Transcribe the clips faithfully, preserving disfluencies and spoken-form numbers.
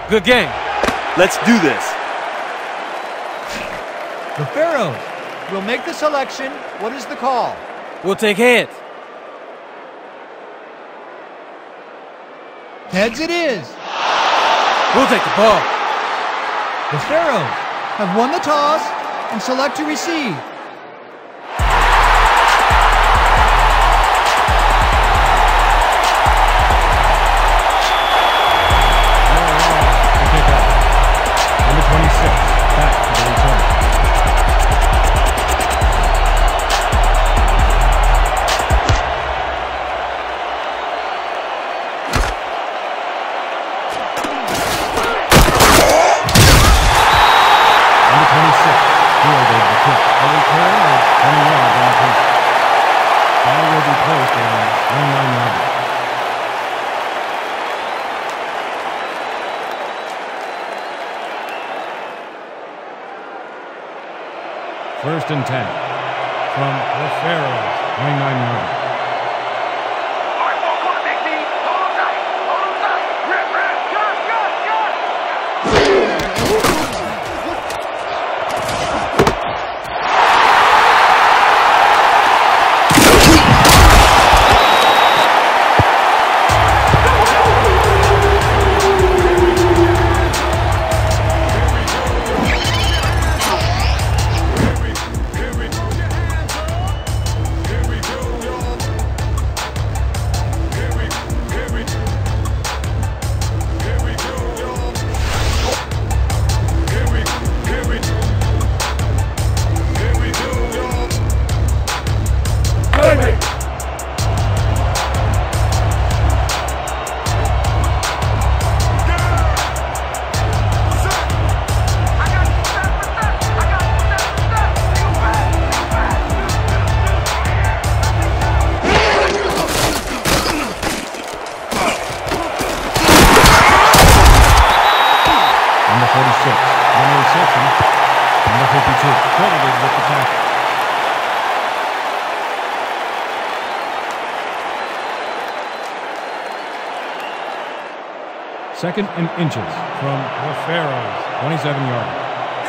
Good game. Let's do this. The Pharaohs will make the selection. What is the call? We'll take heads. Heads it is. We'll take the ball. The Pharaohs have won the toss and select to receive. twenty-six, back to the return. Number twenty-six, fielded the kick. A return of twenty yards on pitch. Ball will be placed around twenty-nine yards. First and ten from the Pharaohs, twenty-nine yards. Second and inches from the Pharaohs, twenty-seven yards.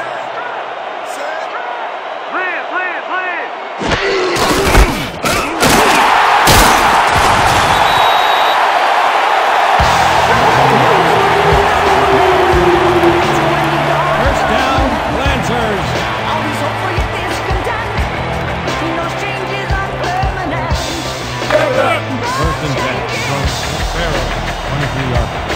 First down, Lancers. First and ten from the Pharaohs, twenty-three yards.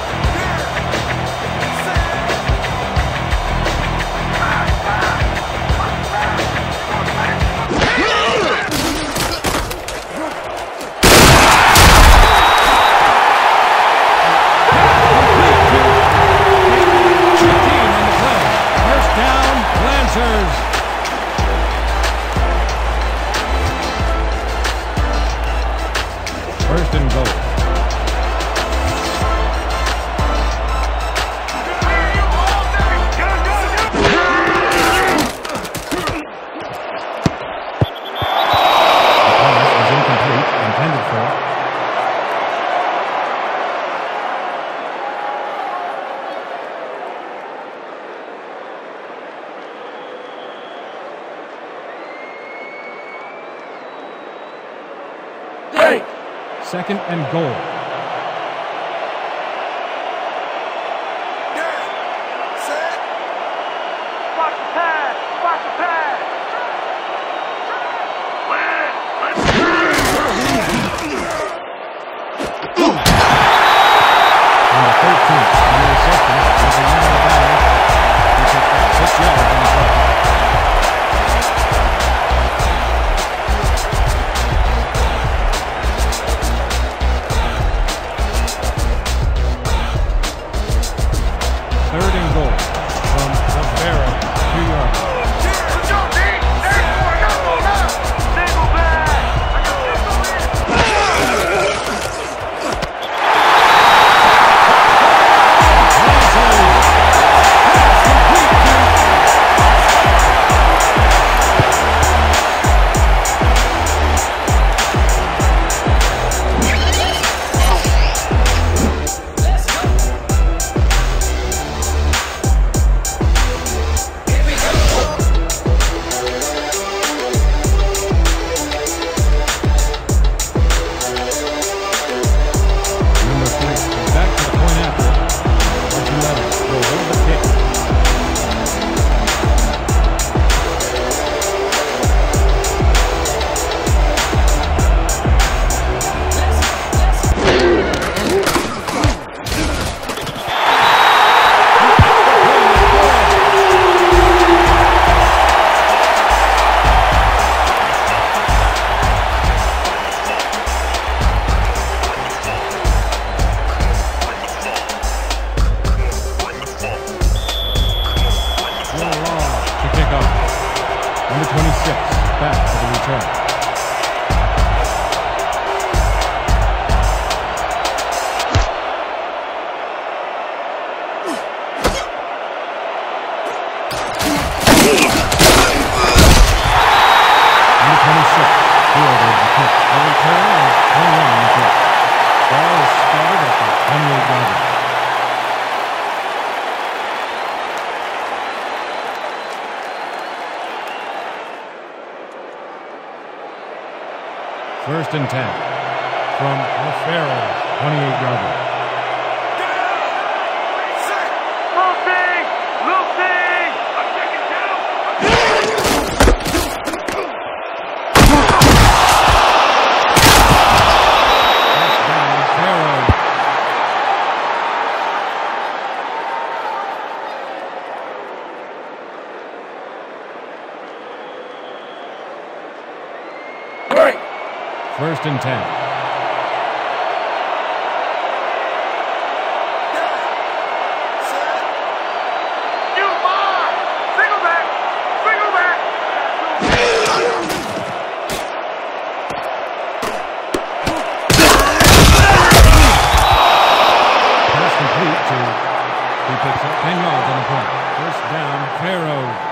First and goal. The pass was incomplete, intended for. Second and goal. ten. First and ten from LaFaro, twenty-eight yarder. Looping! Looping! I'm taking down! Touchdown, LaFaro. First and ten. You are! Single back! Single back! Pass complete to, he picks up ten yards on the play. First down, Pharaoh.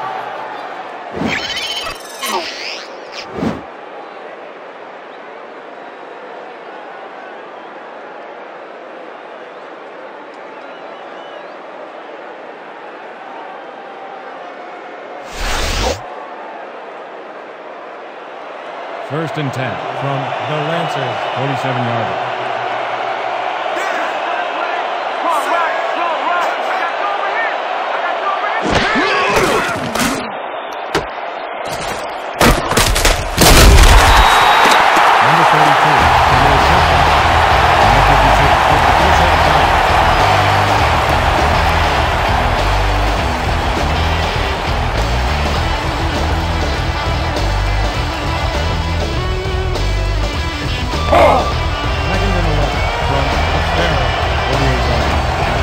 First and ten from the Lancers, forty-seven yarder. Number thirty-two, Number fifty-two, first down. Second and eleven from LaFaro, forty-eight yards.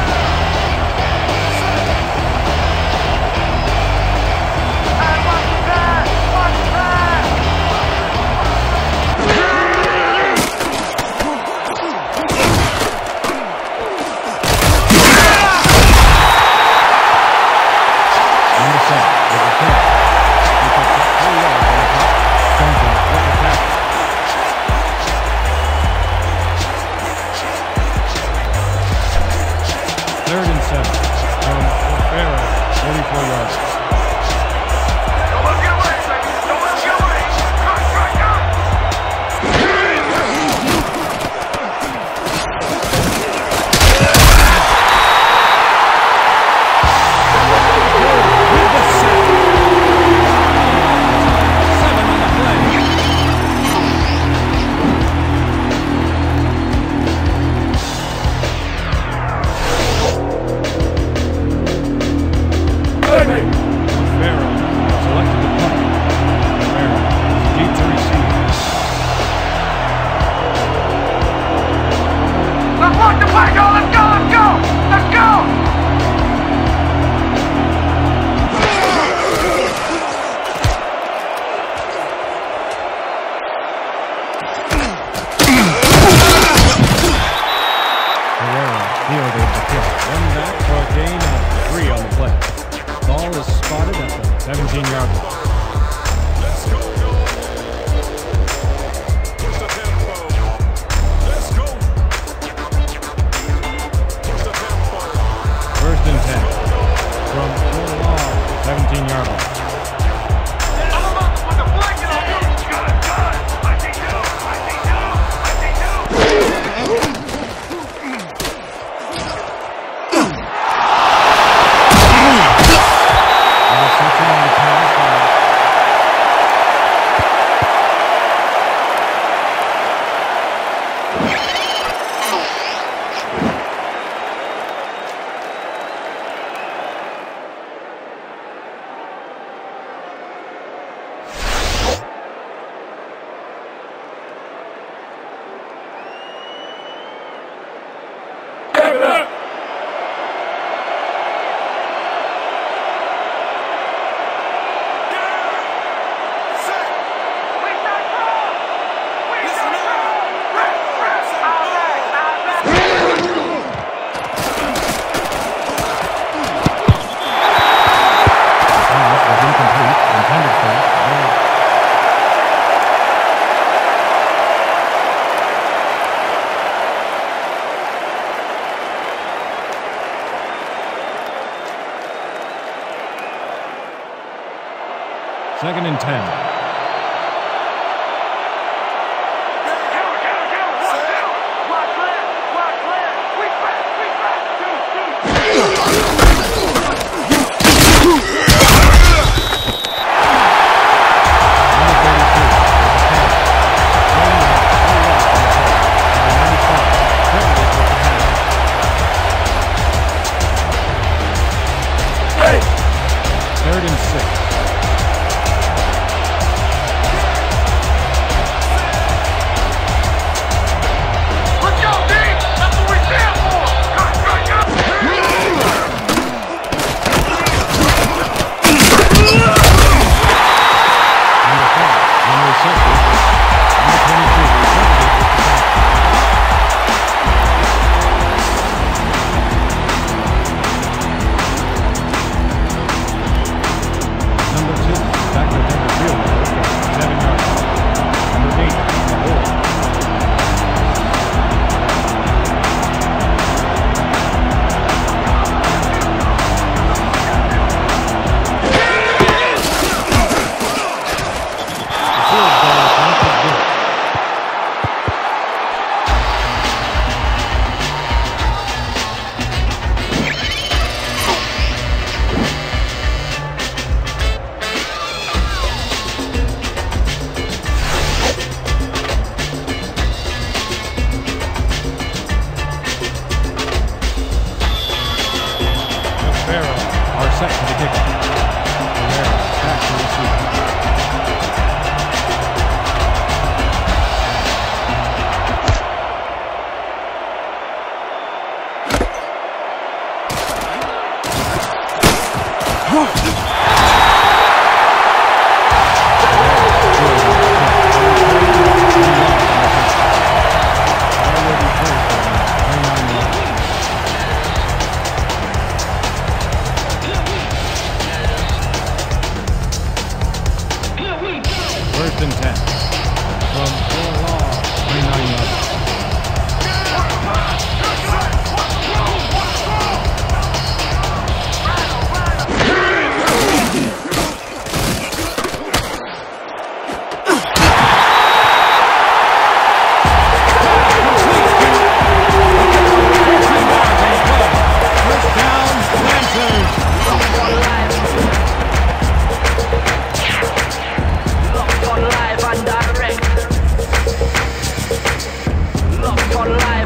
Number seven, with the third. He picks up three yards on the play. Johnson with the tackle. Third and seven from LaFaro, forty-four yards. Don't let get away, baby! Don't let get away! Cut, cut, cut! Seven on the play. LaFaro selected the punt. LaFaro deep to receive. Let's walk the play, go! Let's go! Let's go! Let's go! Herrera fielded the kick. One back for a gain of three on the play. Ball is spotted at the seventeen-yard line. Let's go, go. Push the tempo. Let's go. Push the tempo. First and ten from Law, seventeen-yard line. I'm about to put the blanket on you! Got it, got it! I see two! I see two! I see two! A reception on the pass by Second and ten. Third and six. Let's go, D! That's what we're there for! Cut, cut, cut! Number five. Number reception. Number twenty-two. Number two, back to Denver field goal, seven yards. Number eight, the hole. The field goal is not as good. Farrell are set for the kickoff. Rivera back to receive. First and ten. From four long, twenty-nine yards. First down, Lancers. Live and direct. Love for live.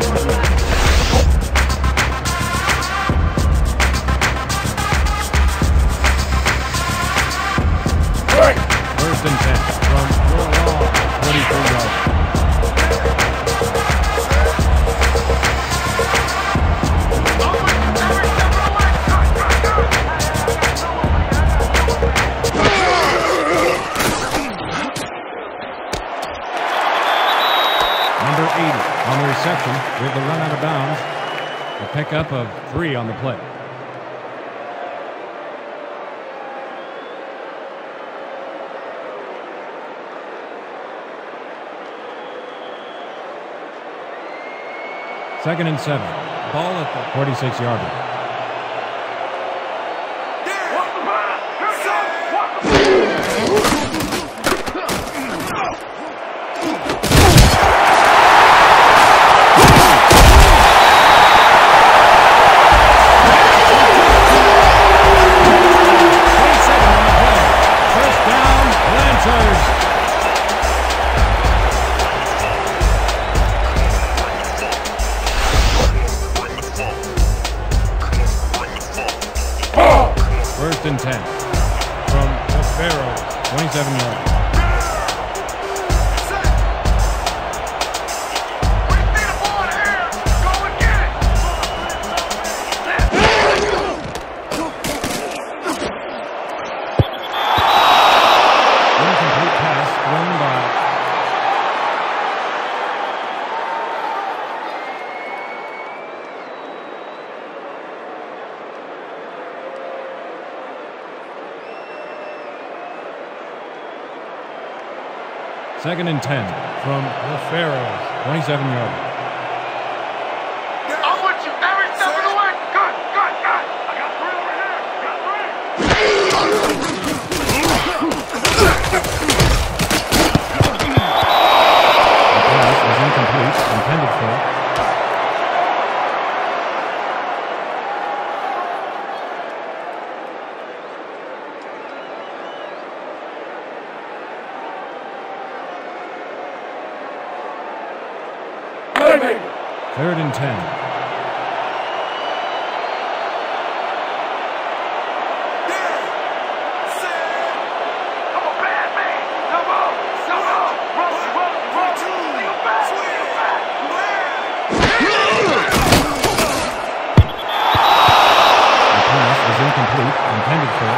First and ten. From four long, twenty-three yards. Number eighty on the reception with the run out of bounds. A pickup of three on the play. Second and seven. Ball at the forty-six yard line. twenty-seven on the play. First down, Lancers. First and ten. From the Pharaohs, twenty-seven yards. Incomplete pass thrown by second and ten from the Pharaohs, twenty-seven yard line. I'm with you every step of the way! Cut, cut, cut! I got three over here! Got three! Timing! Third and ten. I'm a bad man. Come on, come on. Run, run, run. Lean back, lean back. The pass was incomplete, intended for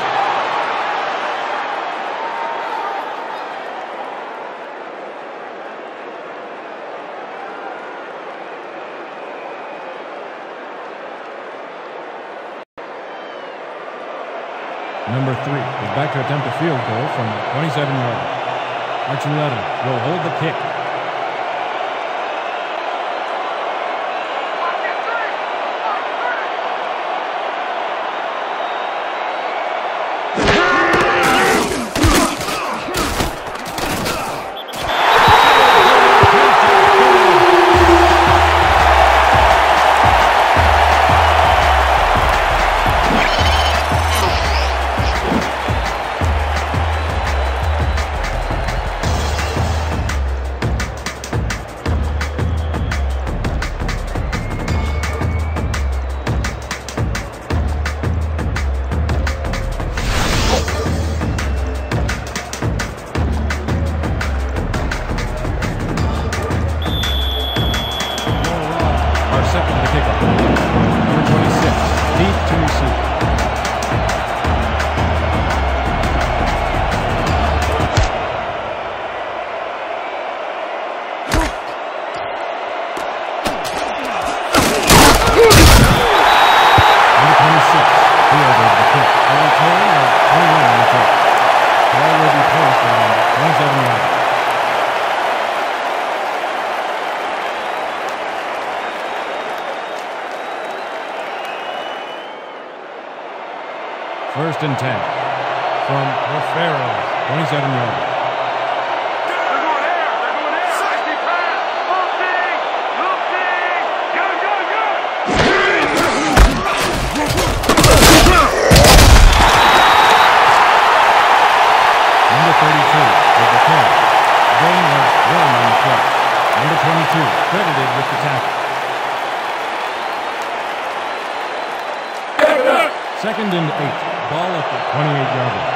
number three is back to attempt a field goal from twenty-seven yards. Archuleta will hold the kick. First and ten from the Pharaohs, twenty-seven yards. They're going air. They're going air. Safety pass. Looping. Looping. Go, go, go. Number thirty-two with the carry. Gain of one on the play. Number twenty-two credited with the tackle. Second and eight. Ball at the twenty-eight yard line.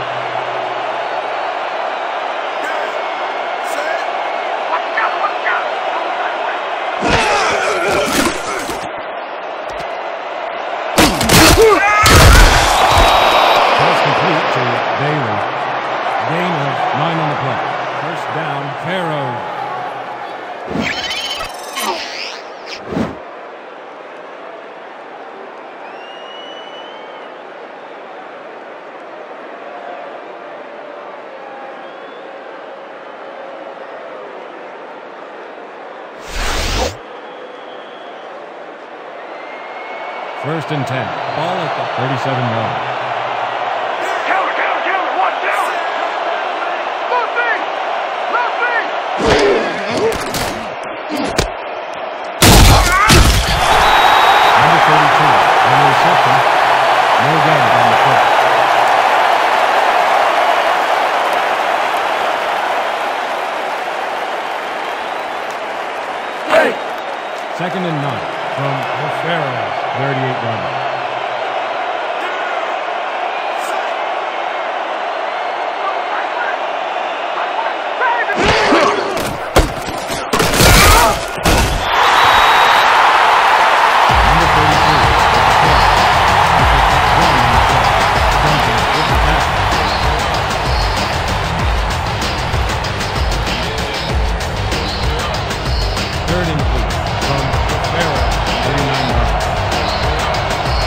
Watch out, watch out. Pass complete to Bailey. Gain of nine on the play. First down, Pharaoh. First and ten. Ball at the thirty-seven yard. Counter, counter, counter. Watch out. Looping. Looping. Number thirty-two on the reception. No gain on the play. Second and nine from the Pharaohs, thirty-eight yard line. Number thirty-two with the catch. One on the play. Johnson with the tackle. Third and eight from the Pharaohs, thirty-nine yards.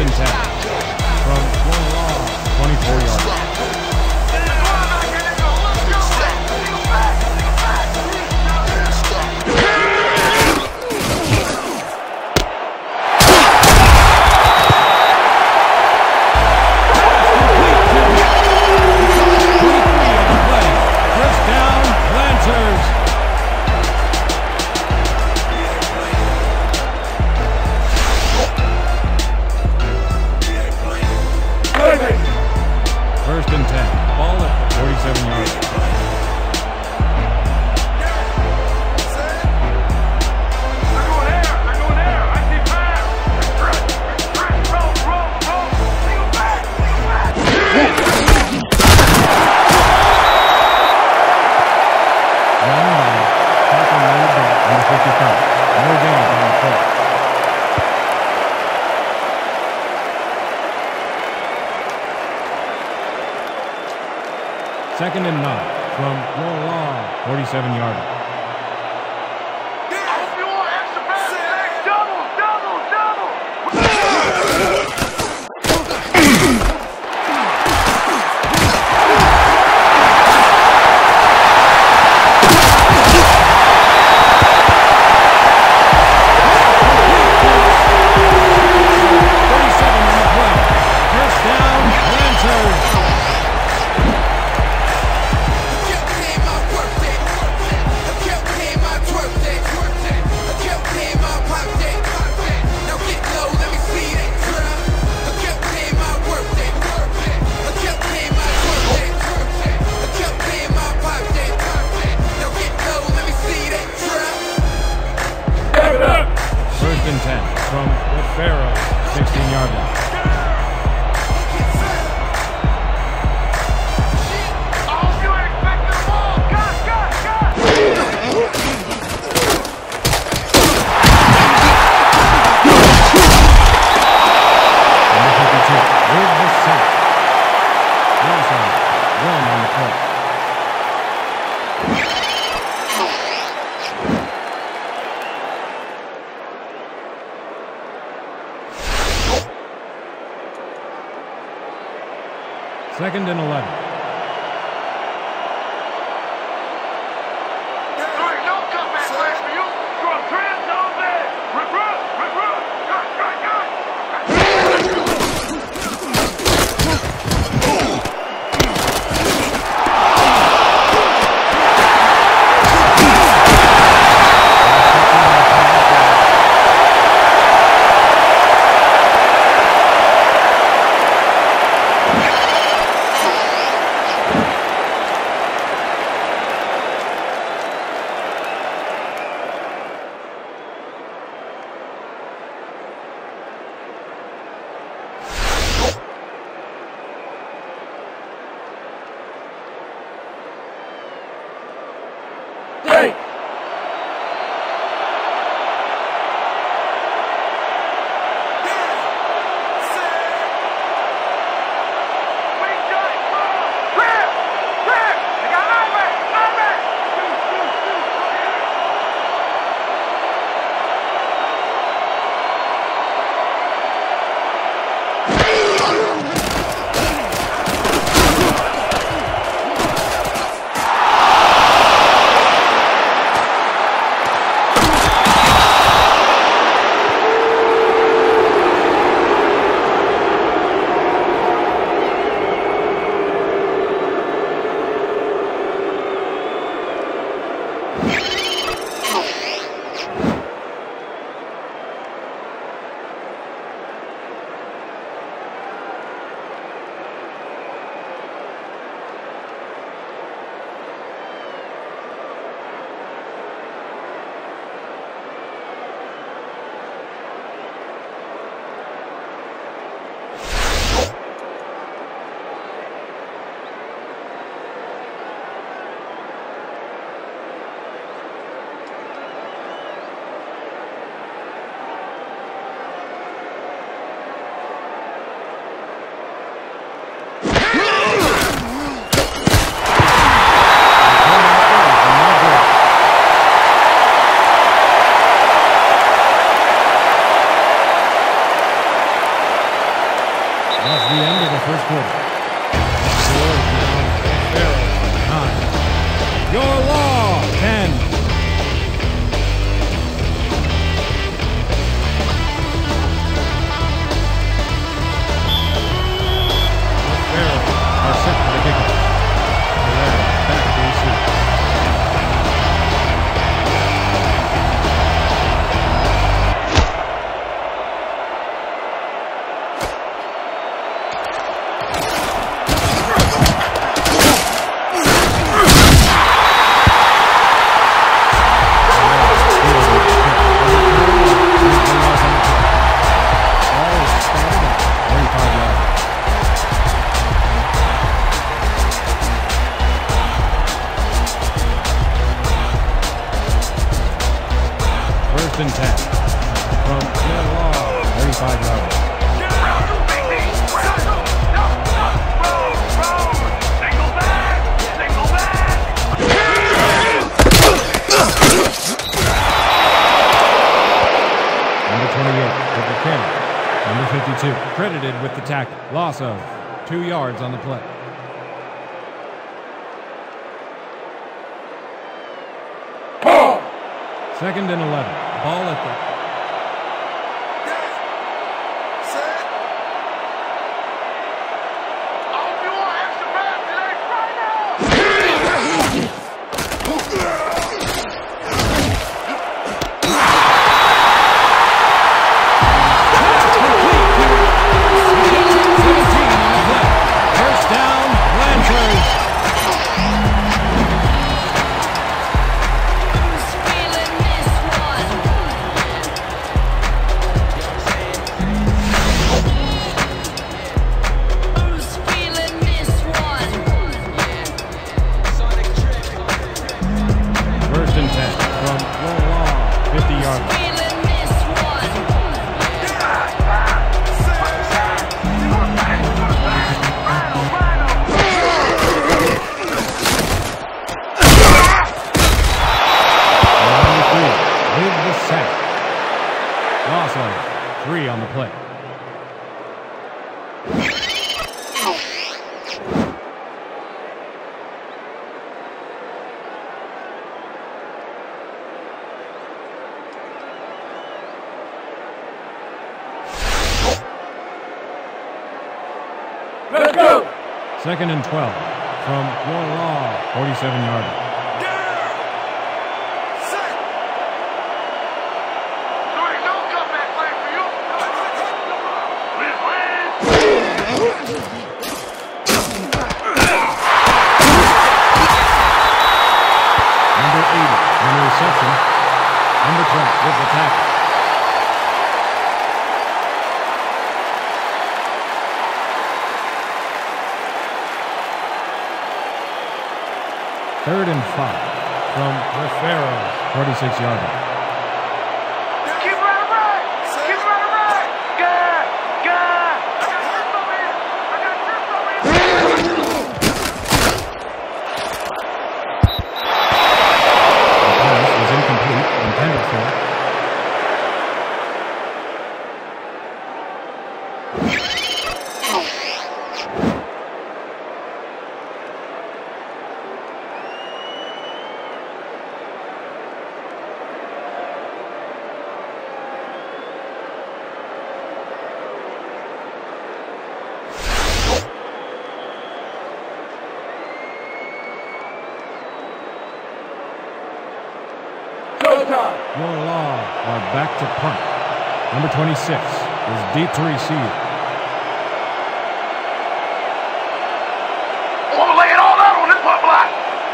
and ten from your long twenty-four yard line. First and ten. Ball at the forty-seven yard line. They're going air. They're going air. I see pass. Stretch. Stretch. Roll, roll, roll. Single back. Single back. Young man, tackle made back on the fifty-five. No gain on the play. Second and nine from your long forty-seven yard line. I hope you want extra pass. Double, double, double. thirty-seven on the play. First down, Lancers. First and ten from the Pharaohs, sixteen yard line. I hope you ain't expecting the ball. Got, got, got. Number fifty-two with the sack. Wilson, one on the play. Second and eleven. There ain't no comeback plan for you. You're a trend zone man. Regroup, regroup. Got, got, got. Hey! Wing shot. Clear, clear. They got nine back, nine back. Shoot, shoot, shoot. quarter. Score is now Pharaohs nine. Your Law ten. Pharaohs are set for the kickoff. Herrera back at the receiver. First and ten from Your Law, thirty-five yards. Number twenty-eight with the carry. Number fifty-two credited with the tackle. Loss of two yards on the play. Second and eleven. Ball at the three on the play. Let's go. Second and twelve from Your Law, forty-seven yards. Number eighty on the reception. Number twenty with the tackle. Third and five from the Pharaohs, forty-six yards. Keep running right! Keep running right! God! God! I got trips over here! I got trips over here! The pass was incomplete, intended for. Your Law are back to punt. Number twenty-six is deep to receive. I'm gonna lay it all out on this punt block!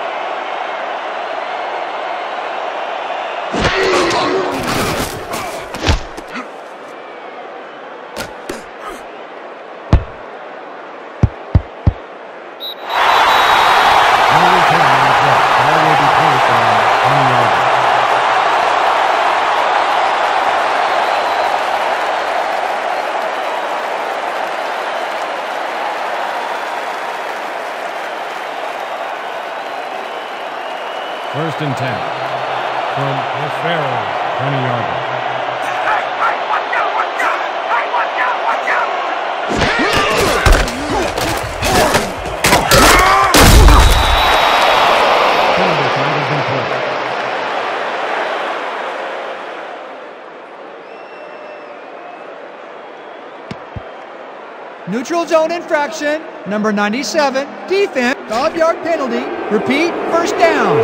No return on the play. Ball will be placed on twenty yards. First and ten from the Pharaohs, twenty yards. Hey, hey, watch out, watch out! Hey, watch out, watch out! Neutral zone infraction. Number ninety-seven. Defense. five-yard penalty. Repeat. First down.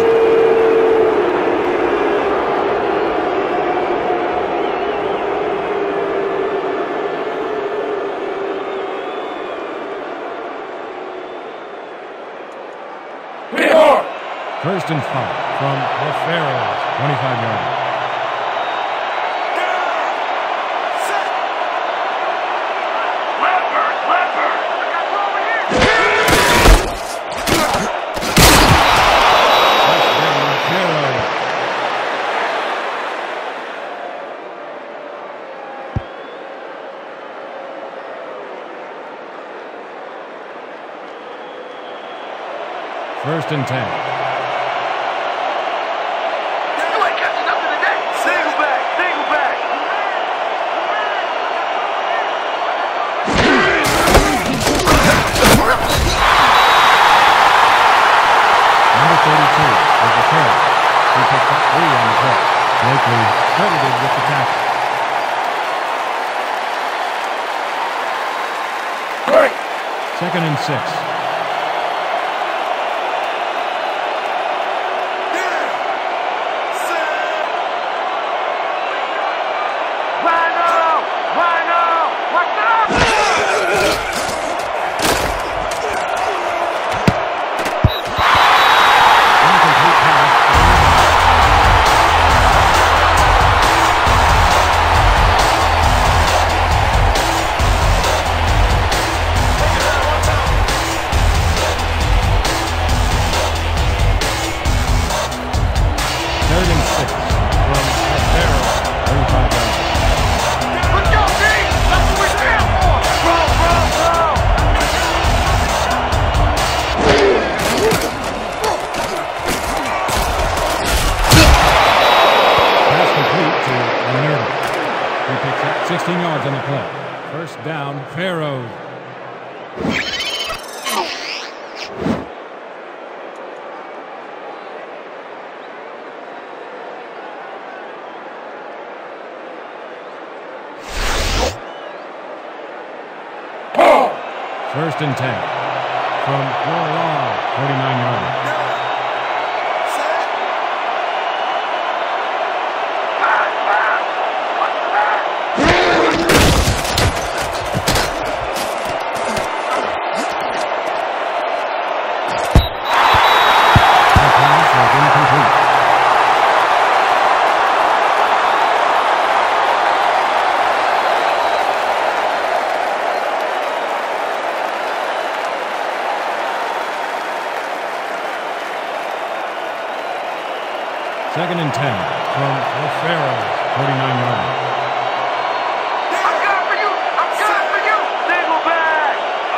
First and five from the Pharaohs, twenty-five yard line. Leopard, leopard. I got one over here. Touchdown, Pharaohs. First and ten. thirty-two is the carry. He picked up three on the play. Blakely credited with the tackle. Second and six. Rhino! Rhino! Watch out! Incomplete pass. Third and six from Farrell, thirty-five yards. Let's go, D! That's what we're here for! Bro, bro, bro! Pass complete to Minerva. He picks up sixteen yards on the play. First down, Pharaohs. First and ten from your long forty-nine yard line. The pass was incomplete. Second and ten from the Pharaohs, forty-nine yard line. I'm coming for you! I'm coming for you! Single back!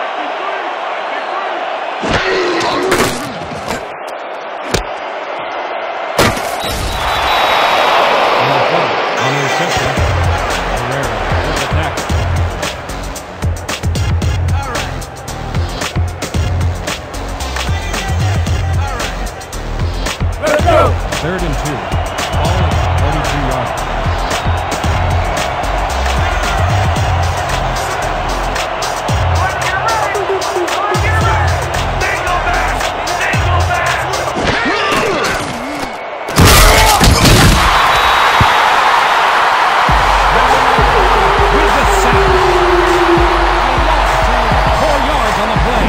On the play, on the reception, Herrera with the tackle. Let's go. Third and two, all forty-two yards. With the sack. A loss of four yards on the play.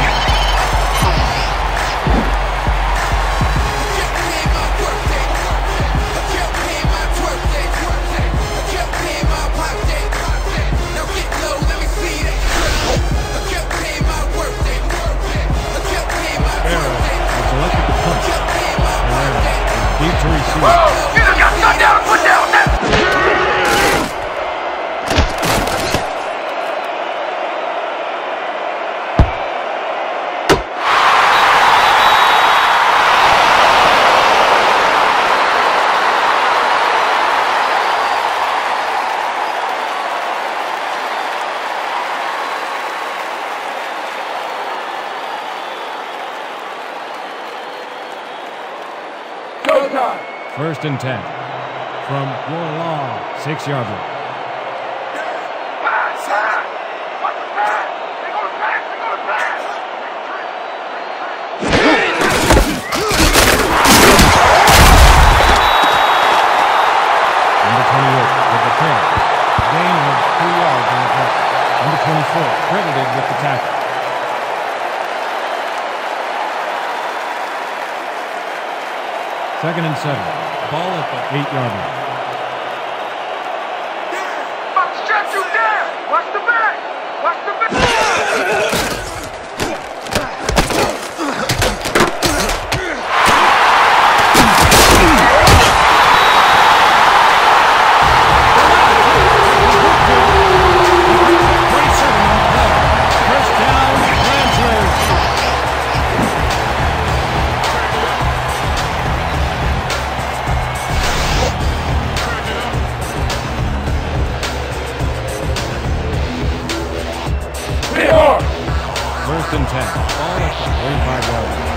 Farrell has selected the punch. Herrera is deep to receive. You just got shut down and put down! Showtime. First and ten from your long six yard line. Pass, pass! Watch the pass! They gonna credited with the tackle. Second and seven. Ball at the eight-yard line. About to shut you down. Watch the back. Watch the back. First and ten. Ball at the thirty-five-yard line.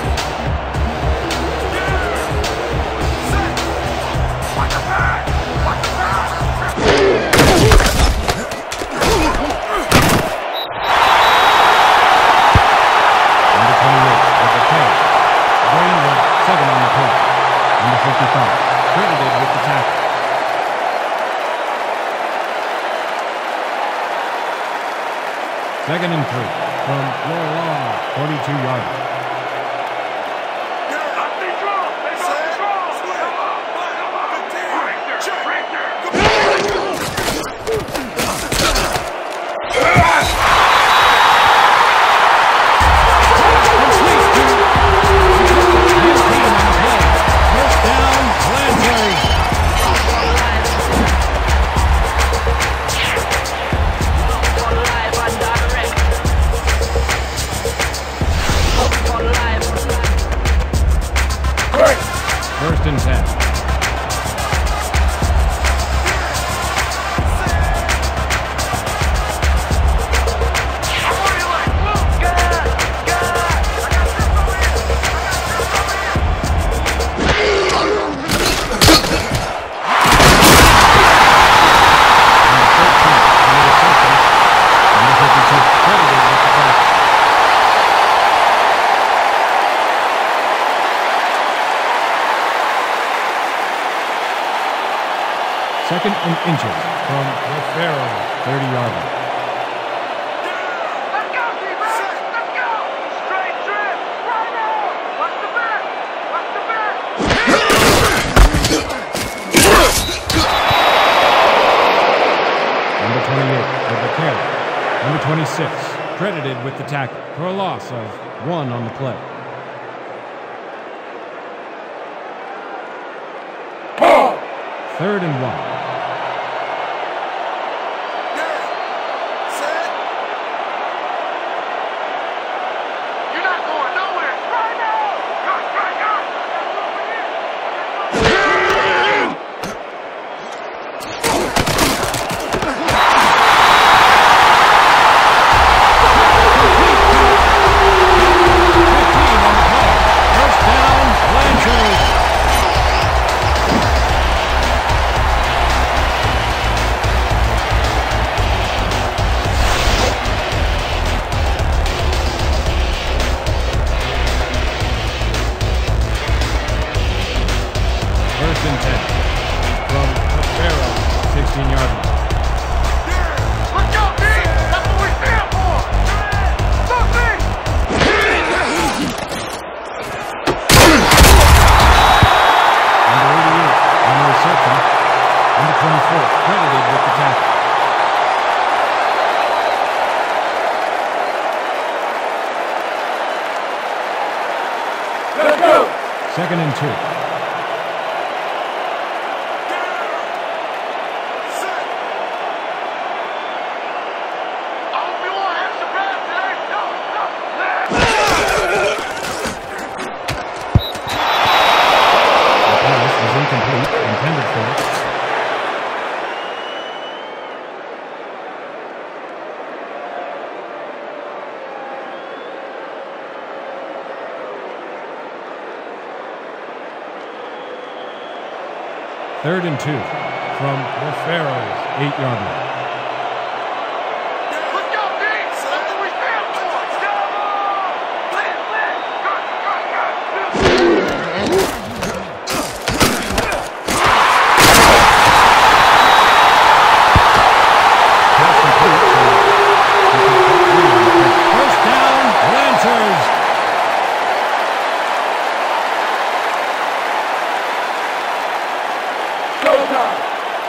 Number twenty-eight with the carry. Bring the seven on the play. Number fifty-five. Credited with the tackle. Second and three from your long forty-two-yard line. First down, Landry. First and ten. Second and inches from LaFaro, thirty-yard line. Let's go, D-Max! Let's go! Straight trip! Right now! Watch the back! Watch the back! Number twenty-eight with the carry. Number twenty-six credited with the tackle for a loss of one on the play. Third and one. Second and two. Third and two from LaFaro's eight-yard line. Let's go, D! That's what we stand for! Come on! Blitz, blitz! Good, good, good! Pass complete to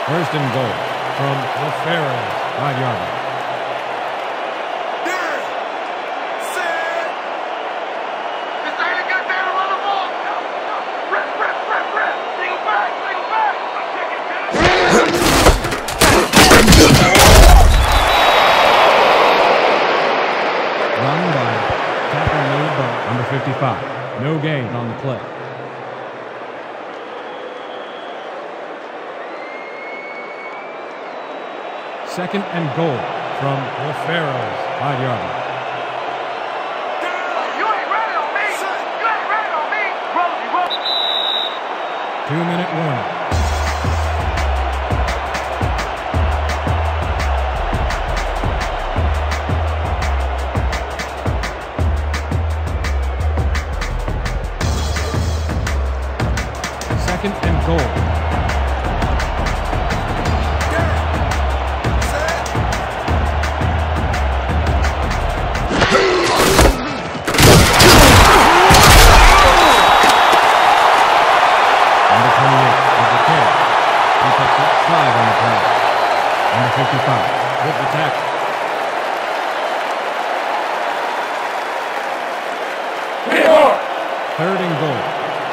First and goal from LaFaro, five-yard line. This ain't a good day to run the ball. Rip, rip, rip, rip. Single back, single back. I'm taking Run by tackle made by number fifty-five. No gain on the play. Second and goal from LaFaro's five-yard line. You ain't ready on me. You ain't ready on me. Rosie, Rosie. Two-minute warning. Second and goal. Number twenty-eight is the carry. He picks up five on the play. Number fifty-five with the tackle. Hit hard. Third and goal.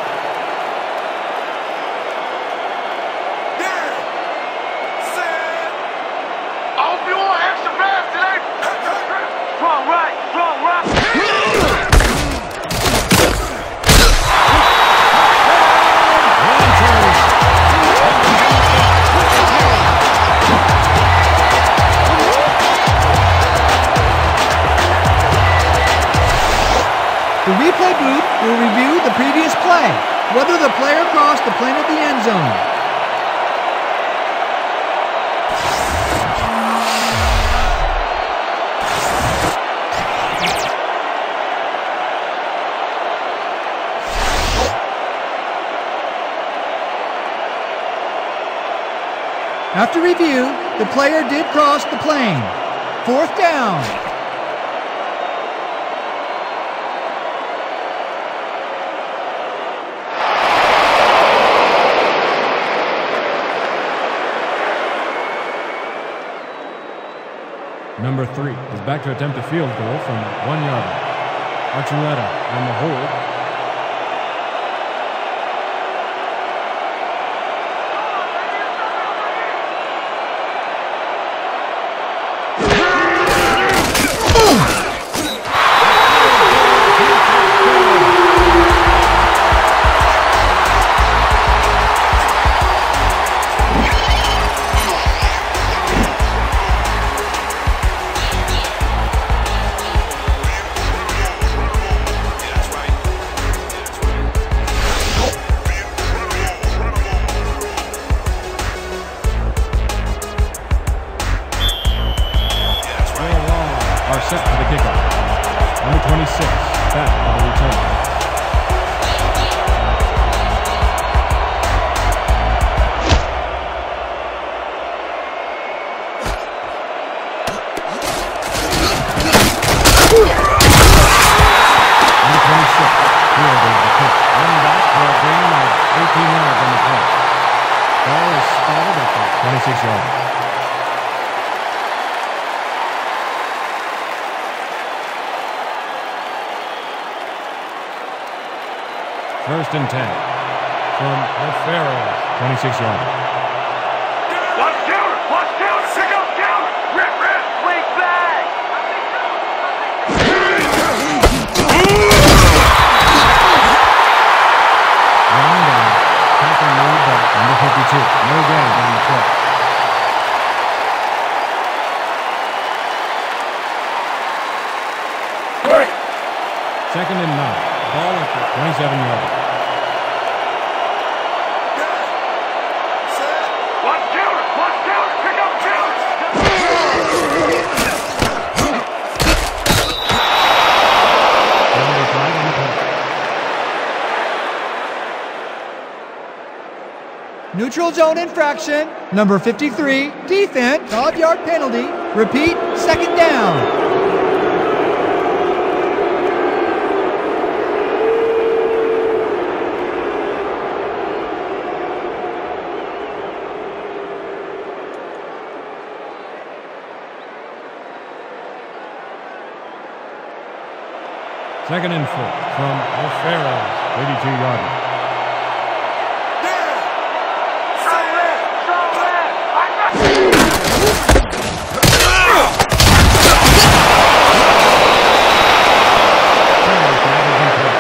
I hope you all extra fast today. Strong right, strong right. The replay booth will review the previous play, whether the player crossed the plane of the end zone. After review, the player did cross the plane. Fourth down. Number three is back to attempt a field goal from one yard line. Archuleta on the hold. Are set for the kickoff. Number twenty-six, back on the return. Number twenty-six, fielded the kick. Running back for a gain of eighteen yards on the play. Ball is spotted at the twenty-six yard line. First and ten from LaFaro, twenty-six yard line. Watch counter, watch counter, pick up counter. Rip, rip, swing back. Run down, tackle made by number fifty-two. No gain on the play. Break. Second and nine. Ball at the twenty-seven yard line. Watch counter, watch counter, pick up counter. Number five on the play. Neutral zone infraction. Number fifty-three, defense, five-yard penalty. Repeat, second down. Second and four from O'Farrell, eighty-two yarder. Strong left, strong left. I got Farrell gathers in place.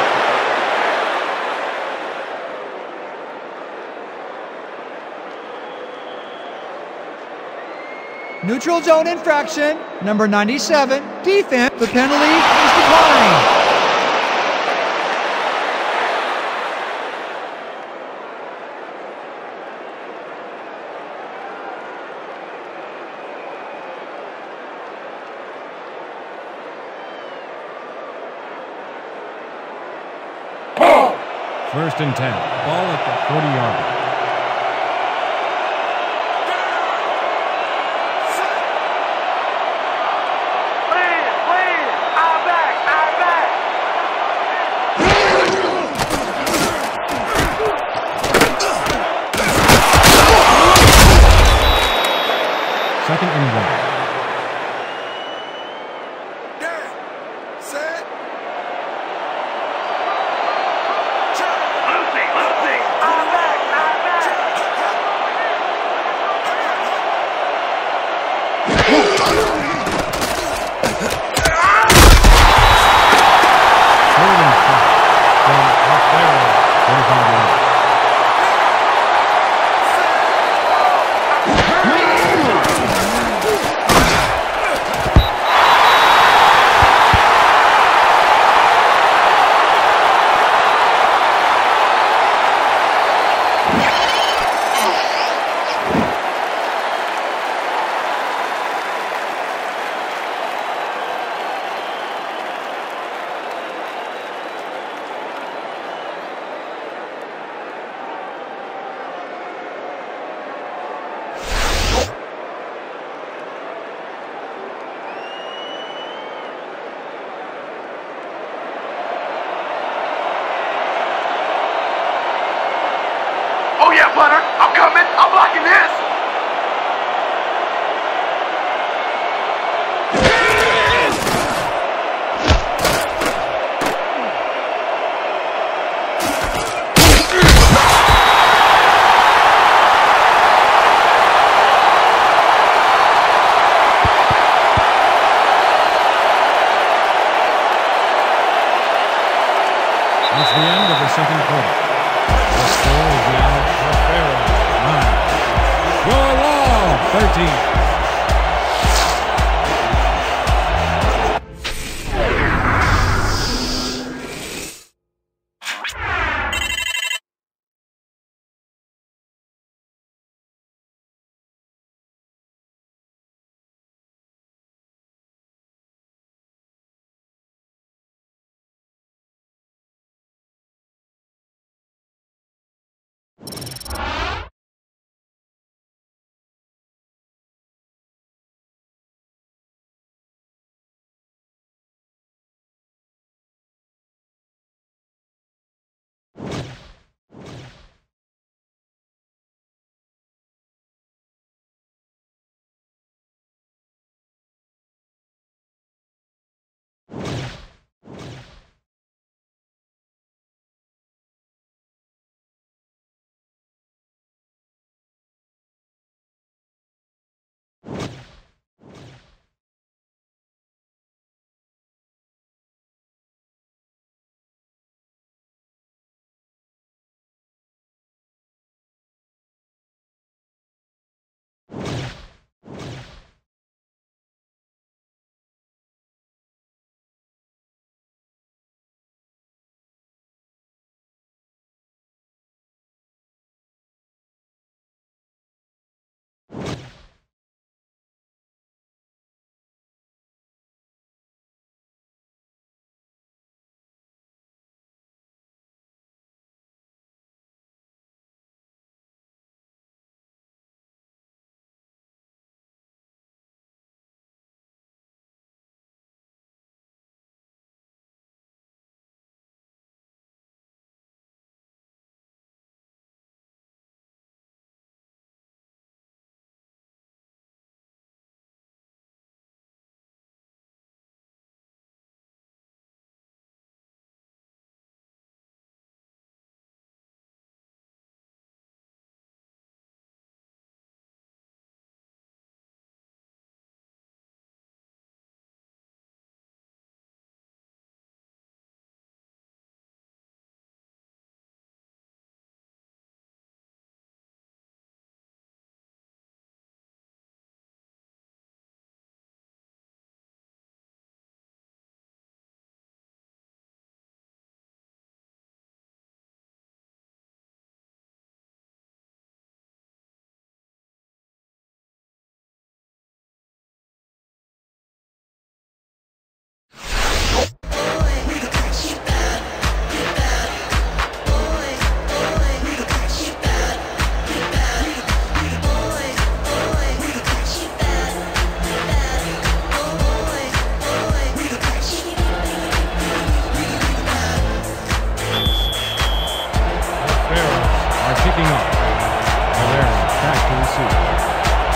Neutral zone infraction. Number ninety-seven, defense. The penalty is declined. Ball. First and ten. Ball at the forty yarder. Please, please. I'm back, I'm back. Second and one. Set. Lucy, Lucy. I'm back, I'm back. Third and five from O'Farrell, forty-five yards. Oh yeah, punter. I'm coming. I'm blocking this. That's the end of the second quarter. The score is now O'Farrell nine. Go Law thirteen. to receive.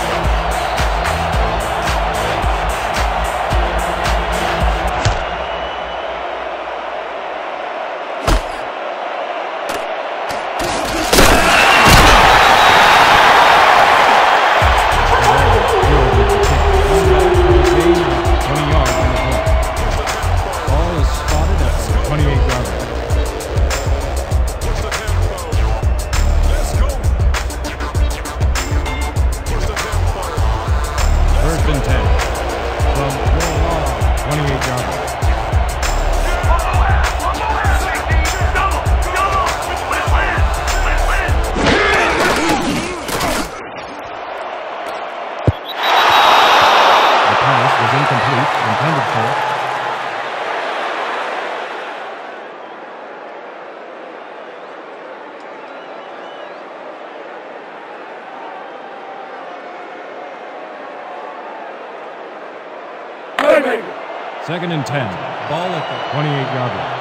Second and ten. Ball at the twenty-eight yard line.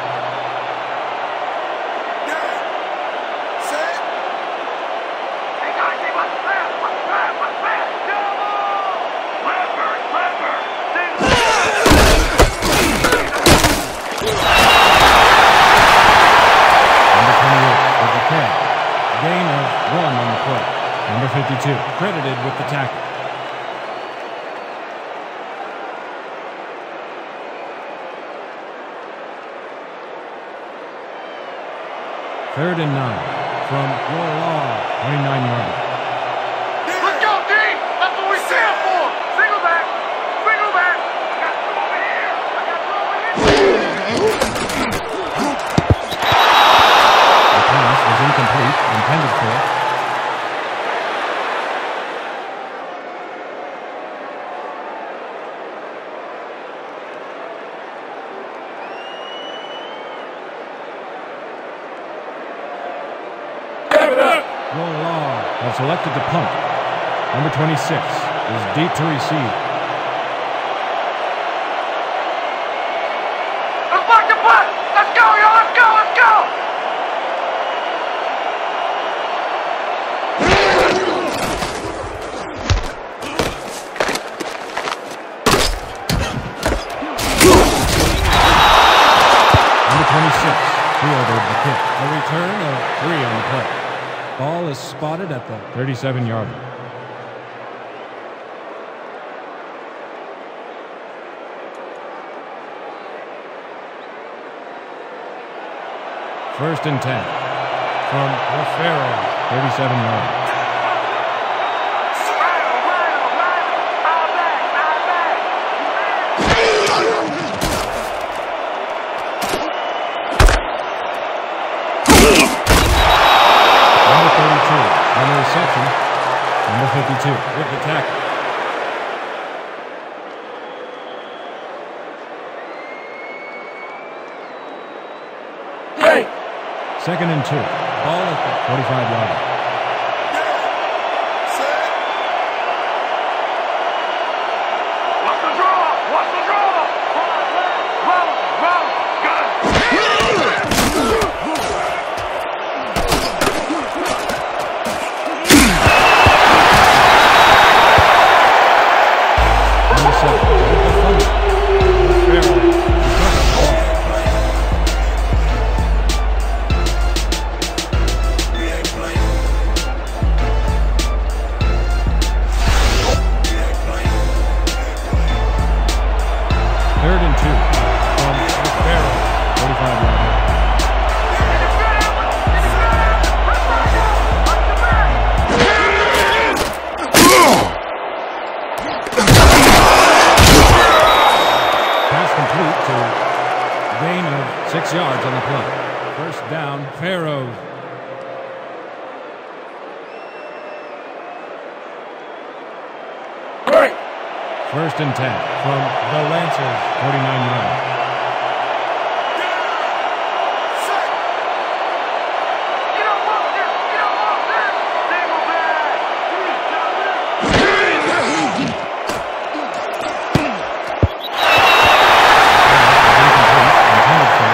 Hey guys, hey, what's that? What's that? What's that? Double! Clever, clever. Number twenty-eight with the catch. Gain of one on the play. Number fifty-two credited with the tackle. Third and nine from your law, twenty-nine yard line. Let's go, D! That's what we stand for! Single back! Single back! I got two over here! I got two over here! The pass was incomplete, intended for. Your law have selected to punt. Number twenty-six is deep to receive. Let's block the punt! Let's go, yo! Let's go! Let's go! Number twenty-six fielded the kick. A return of three on the play. Ball is spotted at the thirty-seven yard line. First and ten from LaFaro, thirty-seven yard line. Rhino, Rhino, Rhino! All back, all back! Number thirty-two on the reception. Number fifty-two with the tackle. Hey! Second and two. Ball at the forty-five yard line. What's the draw? What's the draw? Roll, roll, good! Number seven with the fumble. LaFaro recovers the ball. Third and two from LaFaro, forty-five yard line. Pass complete to gain of six yards on the play. First down, Pharaohs. First and ten from the Lancers, forty-nine yard line. You don't want this! You don't want this! Single back! Intended for.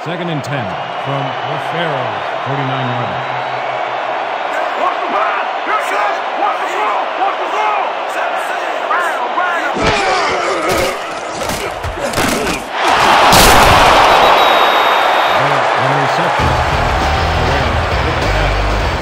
Second and ten from LaFaro, forty-nine yard line. Watch the pass! Here it comes! Watch the throw! Watch the throw! Bam! Bam! On the reception, Herrera with the pass.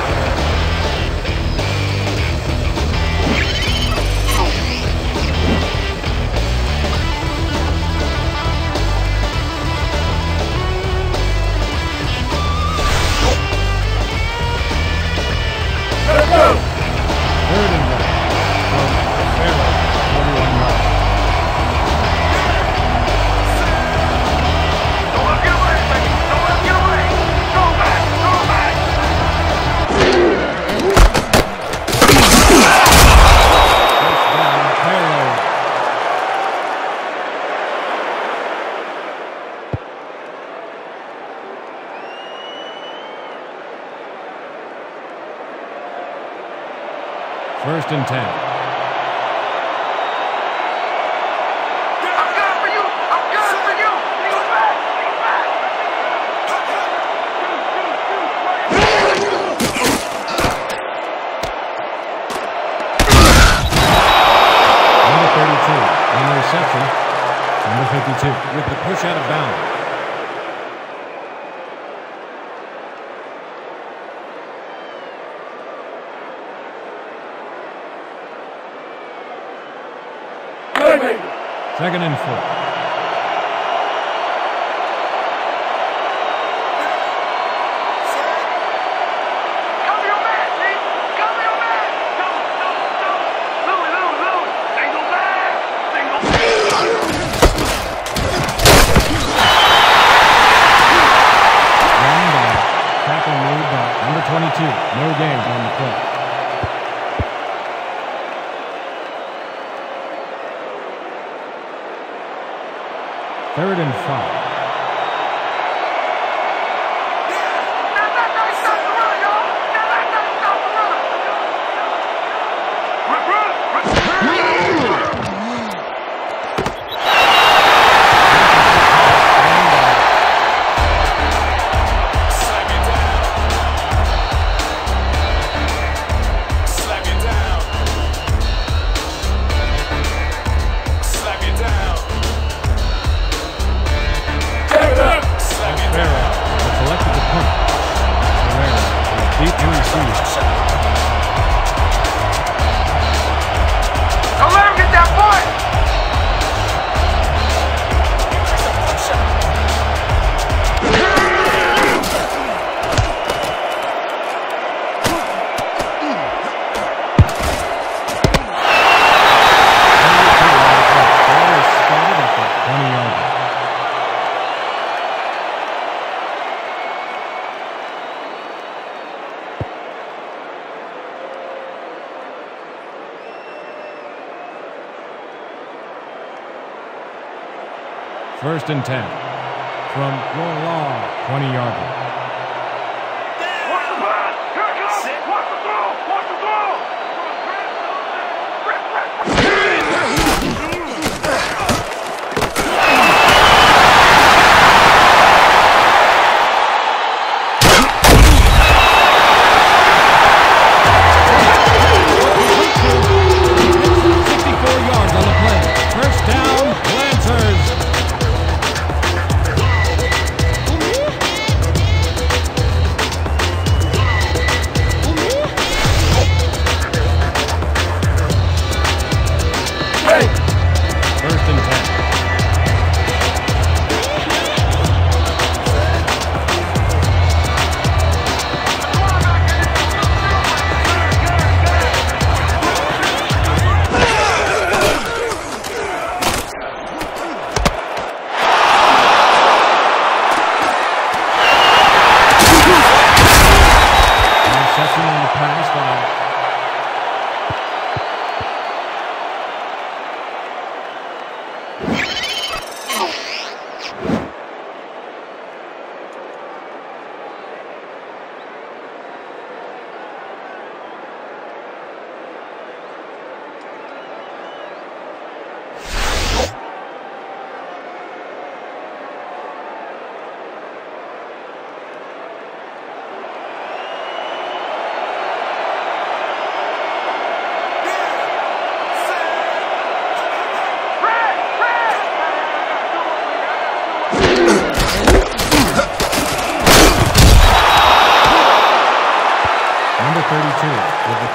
Third and one from LaFaro, forty-one yards. Don't let him get away, baby! Don't let him get away! Go back! Go back! First down, Cairo. First and ten. I'm gunning for you! I'm gunning for you! He's back! He's back! Number thirty-two on the reception. Number fifty-two with the push out of bounds. Second and four. Cover your man, G! Cover your man! No, no, no! Louis, Louis, Louis! Single back! Single Running back. Tackle made by number twenty-two. No gain on the play. Third and five. Now that doesn't stop the run, y'all! Now that doesn't stop the run! Run, run, run! Slap it down. Slap it down. Slap it down. Slap it Herrera down. has selected the punt. Herrera is deep to receive. Don't let him get that point! Ball is spotted at the twenty yard line. First and ten from your long twenty yard line. Watch the pass! Here it comes! Watch the throw! Watch the throw! Rip, rip, sixty-four yards on the play. First down, Lancers.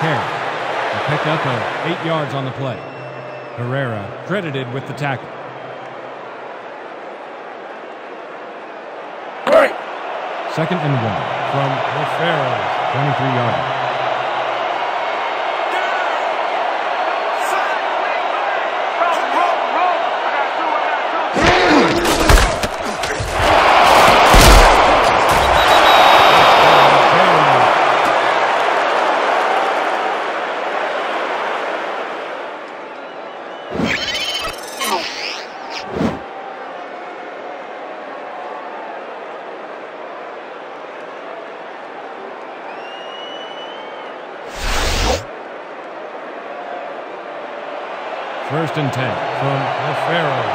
carry. He picked up a eight yards on the play. Herrera credited with the tackle. Break. Second and one from LaFero's twenty-three yard line. First and ten from LaFero's.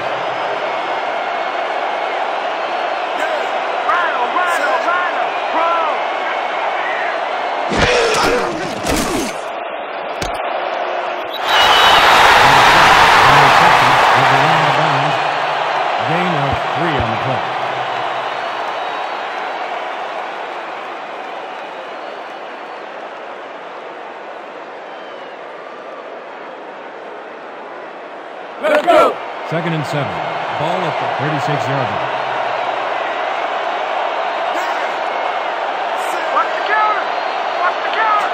Gain of three on the play. Let's go. Second and seven. Ball at the thirty-six yard line. Watch the counter! Watch the counter!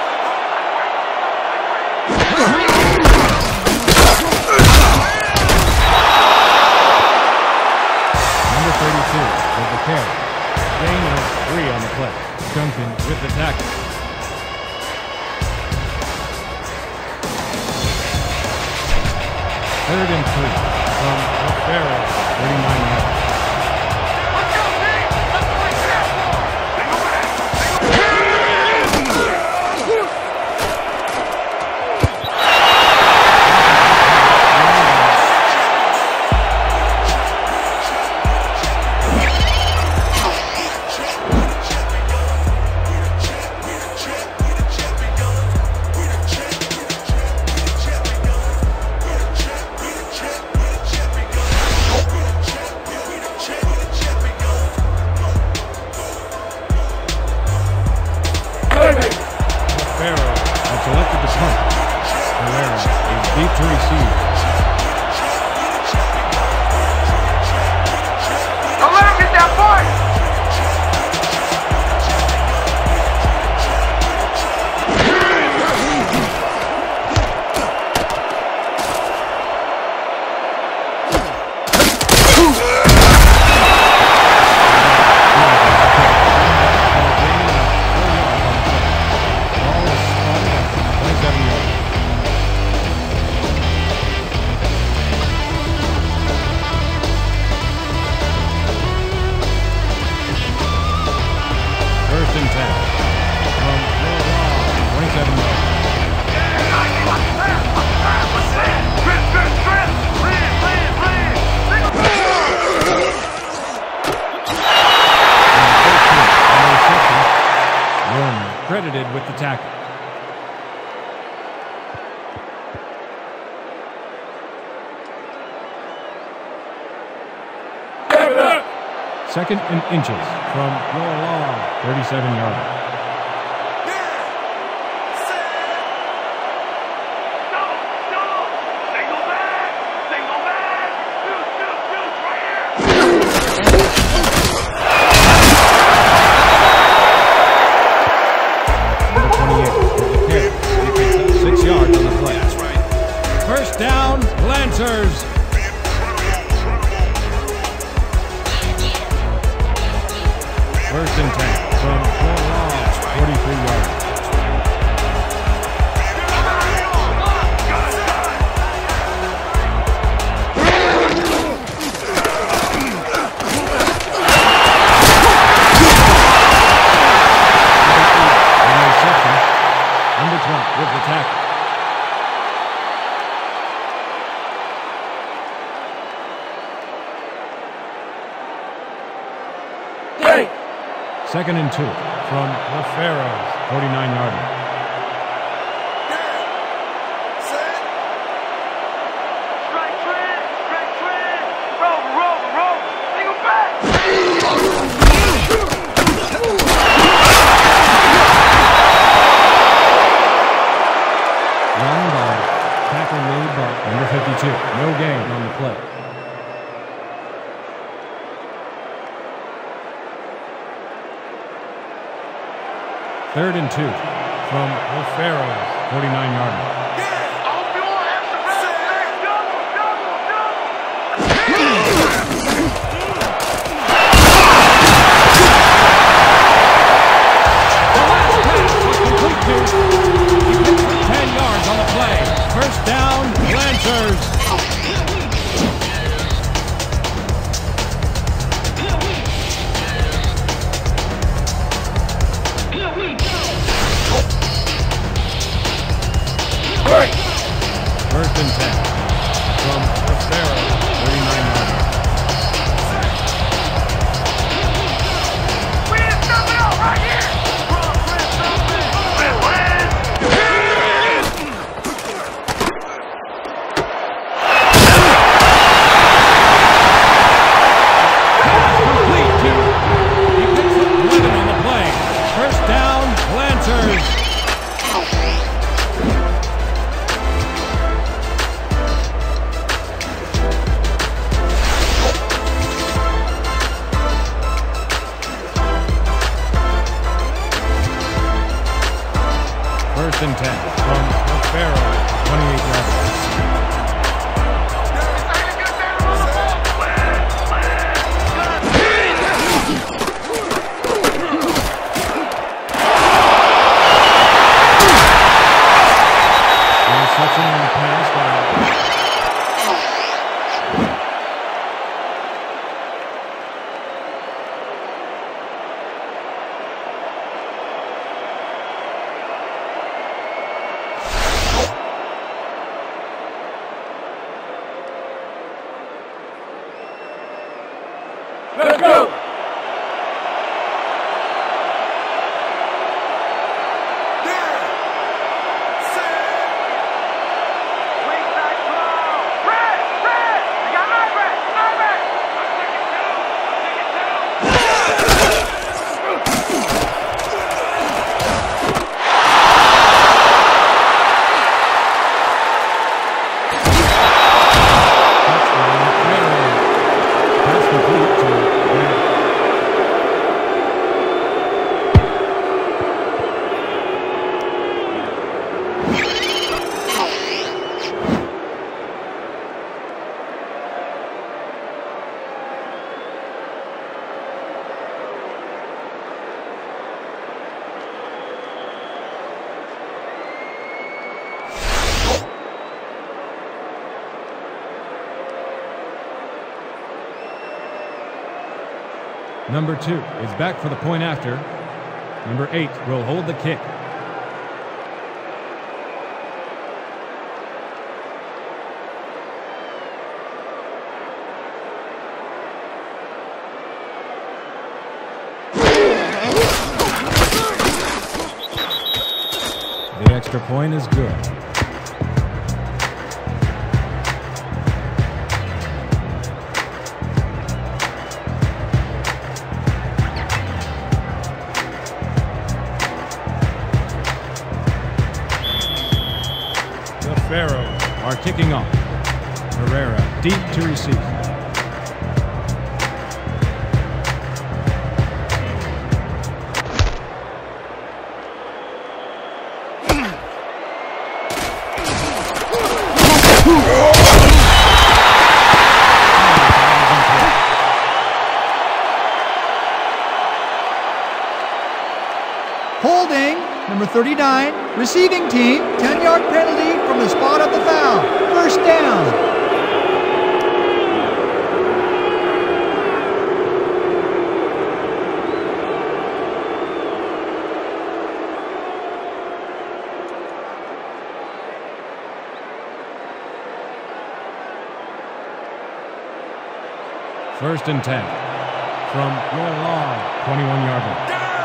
Number thirty-two with the carry. Gain of three on the play. Duncan with the tackle. Third and three from LaFero, thirty-nine yards. Let's go, D! That's what we said! Single back! Single LaFero has selected the punt. Herrera is deep to receive. Don't let him get that point! First and ten from twenty-seven yards. Trip, trip, trip! Land, land, land! Single back! Warner credited with the tackle. Step it up. Second and inches from your long thirty-seven yard line. Double, double! Single back! Single back! Shoot, shoot, shoot! Right here! Number twenty-eight with the carry. He picks up six yards on the play. First down, Lancers. First and ten from forty-three yards. Interception. Number twenty with the tackle. Break. Second and two from LaFero's forty-nine yard line. Strike trend! Strike trend! Roll, roll, roll! Single back! Tackle made by number fifty-two. No gain on the play. Third and two from O'Farrell, forty-nine yard line. I hope you all have some rest today. Double, double, double. The last pass was complete to. He picked up ten yards on the play. First down, Lancers. First and ten from O'Farrell, thirty-nine yard line. We didn't stop it all right here. Run, Chris, something. Complete to. He picks up eleven on the play. First down, Lancers. First and ten from O'Farrell, twenty-eight yard line. Interception on the pass by Let's go. pass complete to Grant. Number two is back for the point after. Number eight will hold the kick. The extra point is good. Pharaohs are kicking off. Herrera deep to receive. Holding, number thirty-nine, receiving team, ten yard penalty from the spot of the foul. First down. First and ten from your long twenty-one yard line.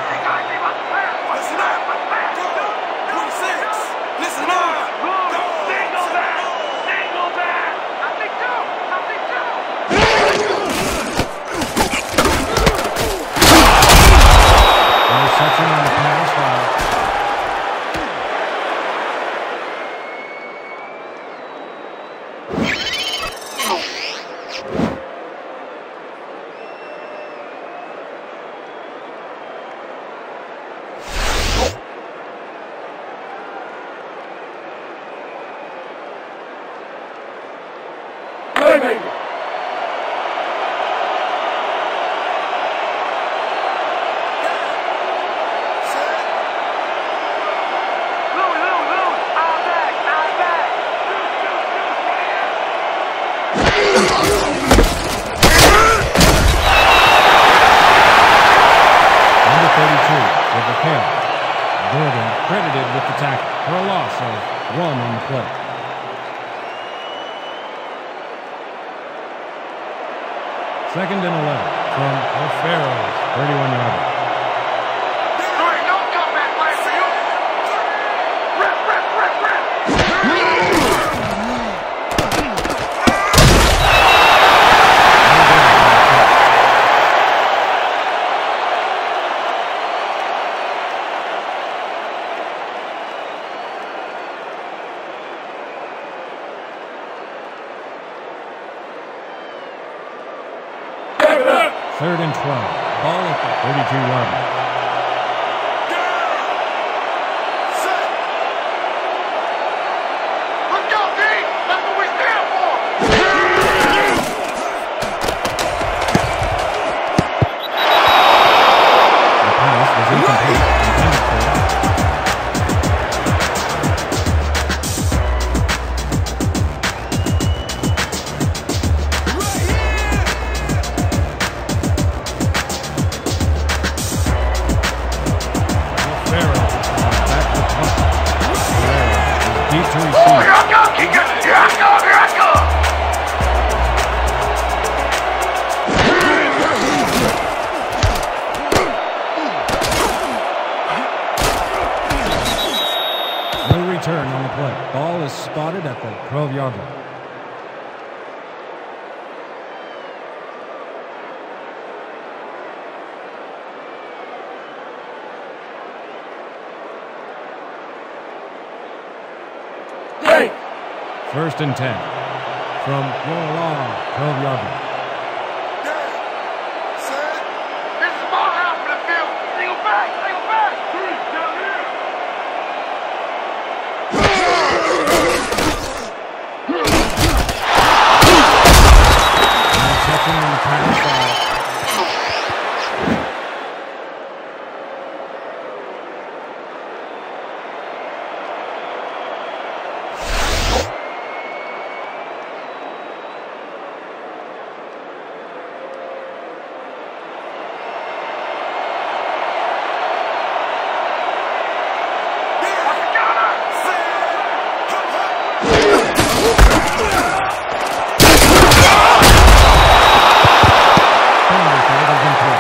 Interception on the pass by Playmaker. Louis, Louis, Louis. I'm back. I'm back. Shoot, shoot, shoot. Number thirty-two with the carry. Gordon credited with the tackle for a loss of one on the play. Second and eleven from O'Farrell's thirty-one yard. Louis, don't come back, man. You. Rip, rip, rip, rip. Step it up. Third and twelve. Ball at the thirty-two yard line. Let's go, D. That's what we stand for. The pass was incomplete. Intended for O'Farrell back to punt. Ferreira is deep to Here receive. I go, kick it. Here I go, here I go. No return on the play. Ball is spotted at the twelve yard line. Take. First and ten from your long twelve yard line. This is my house for the field. Single back, single back. Three, down here. No touching on the pass side. Penalty flag is in play.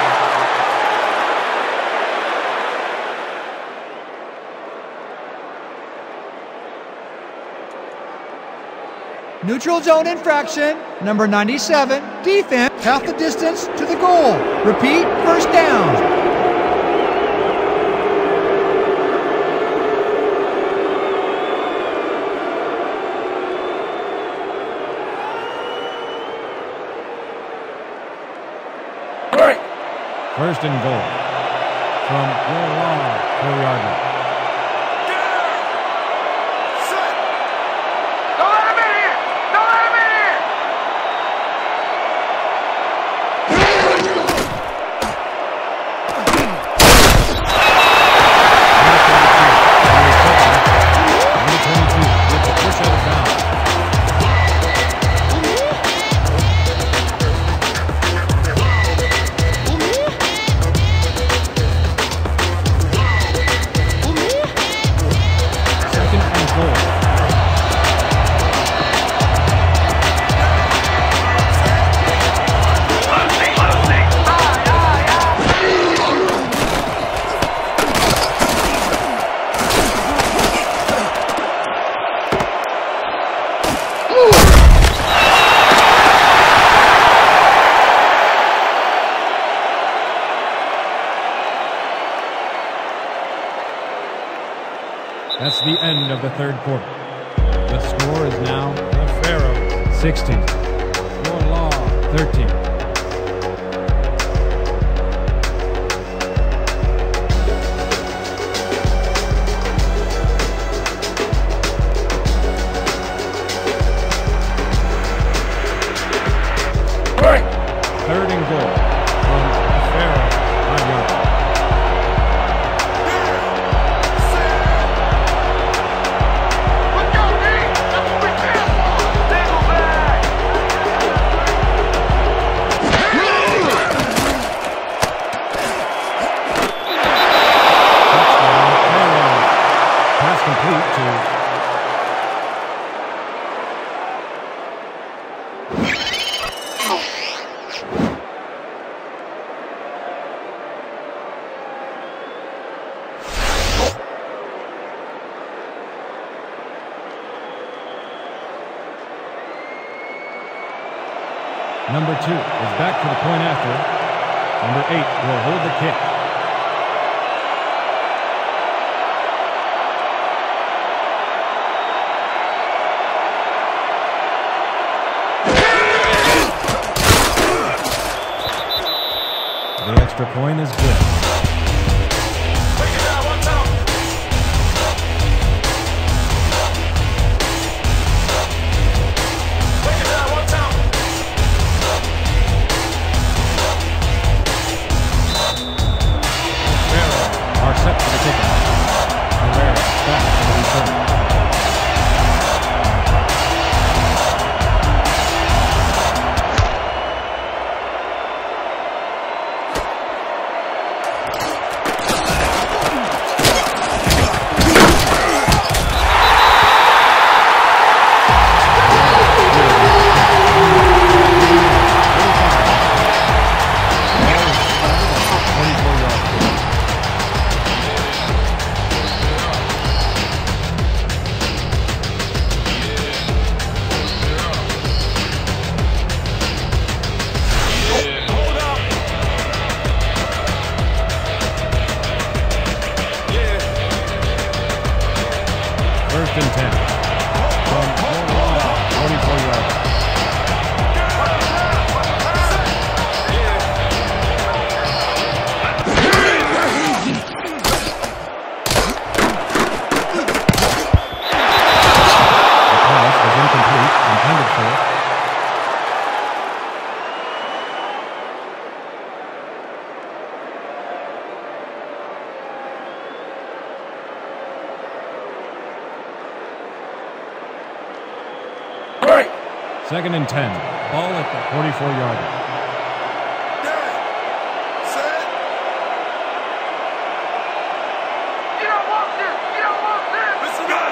Neutral zone infraction. Number ninety-seven, defense, half the distance to the goal. Repeat, first down. Break. First and goal from your long four yard line. Don't let him in here. Don't let him in here. Number twenty-two with the push out of bounds. Second and goal. That's the end of the third quarter. The score is now O'Farrell sixteen, Your Law thirteen. Number two is back for the point after. Number eight will hold the kick. The extra point is good. Take it out, one time. Take it out, one time. Rivera are set for the kickoff. Rivera back for the return. First and ten. From twenty-four yards. The pass was incomplete, intended for. Break. Second and ten. Ball at the forty-four yard line. You don't want this! You don't want this! Listen up.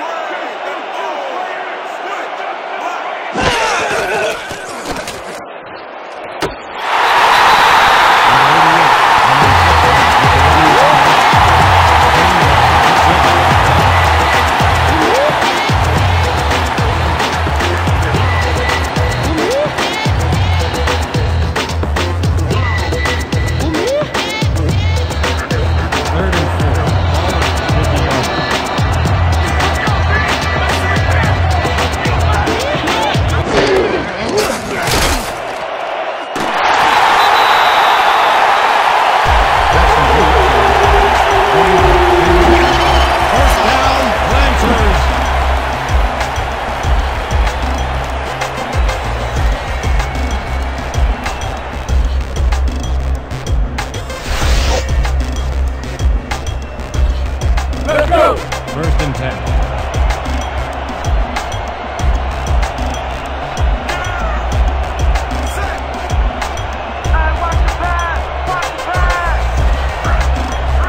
Third and four. Ball at the fifty yard line. First down, Lancers. Let's go. First and ten. Hey, watch the pass! Watch the pass!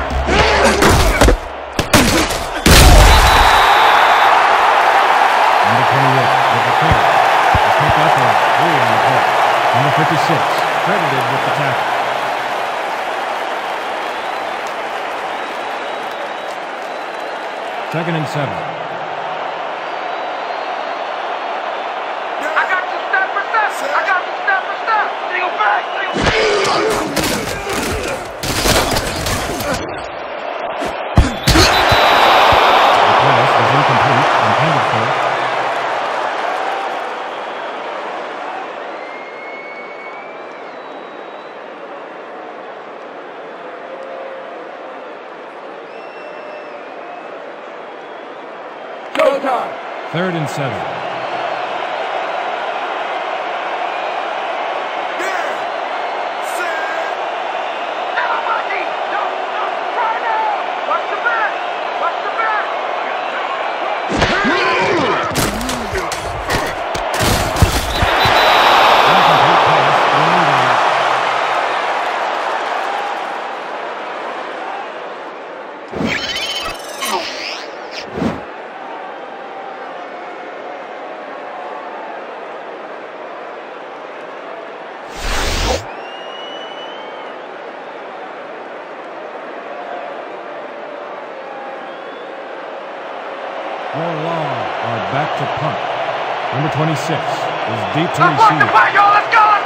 Number twenty-eight with the carry. The pickup of three on the play. Number fifty-six credited with the tackle. Second and seven. I got you step for step! I got you step for step! Single back! Single The pass was incomplete, intended for. Showtime. Third and seven. Get on my knee! No! No! Try now! Watch the back! Watch the back! Incomplete pass. Third down. More long are back to punt. Number twenty-six is deep to Let's watch the receive. play, y'all! Let's go!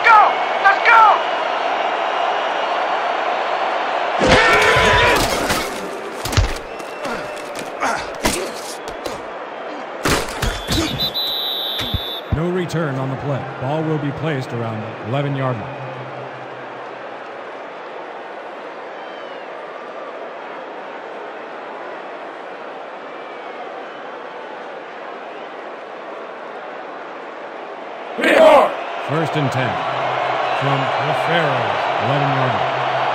No return on the play. Ball will be placed around the eleven-yard line. Be hard. First and ten from the Pharaohs, eleven-yard line.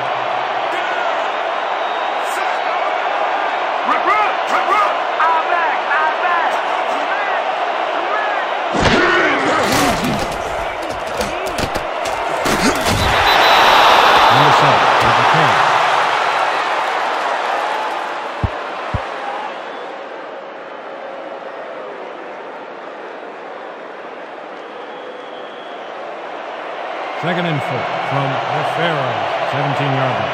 Run, run, run, run. I'm back, I'm back. Number seven, with the carry. Second and four from the Pharaohs, seventeen-yard line.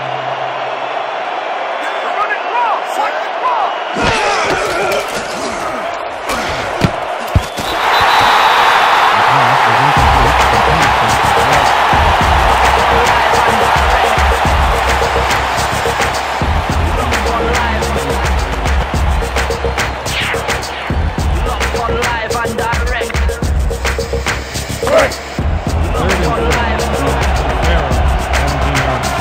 Run it wrong, run it wrong. The pass was incomplete. The penalty was Locked on live and direct. Right. third and four. Pharaohs, seventeen-yard line.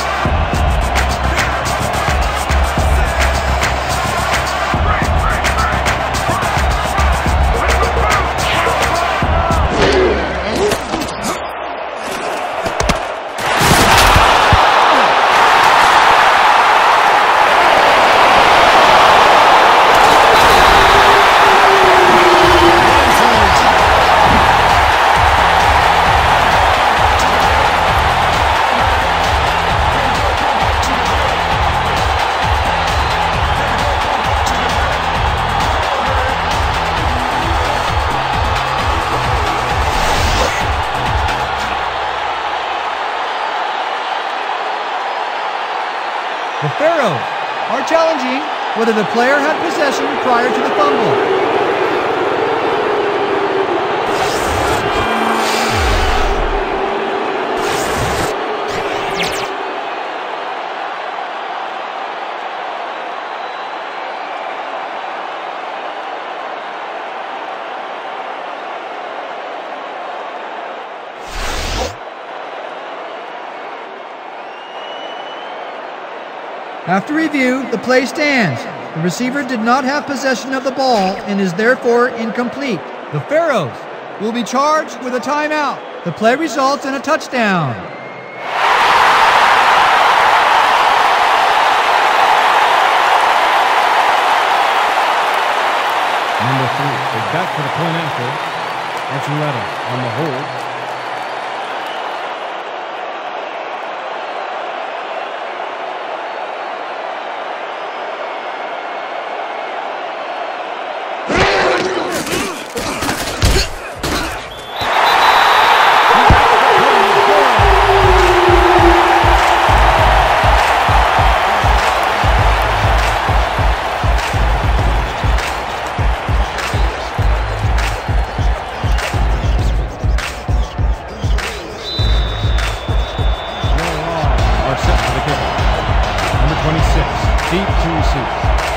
The Pharaohs are challenging whether the player had possession prior to the fumble. After review, the play stands. The receiver did not have possession of the ball and is therefore incomplete. The Pharaohs will be charged with a timeout. The play results in a touchdown. Number three is back for the point after. Archuleta on the hold. Deep to receive.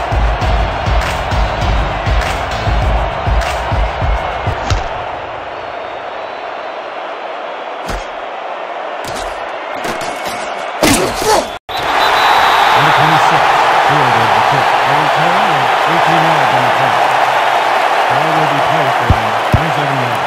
Number twenty-six, fielded the kick. A return of eighteen yards on the play. Ball will be placed around twenty-seven yards.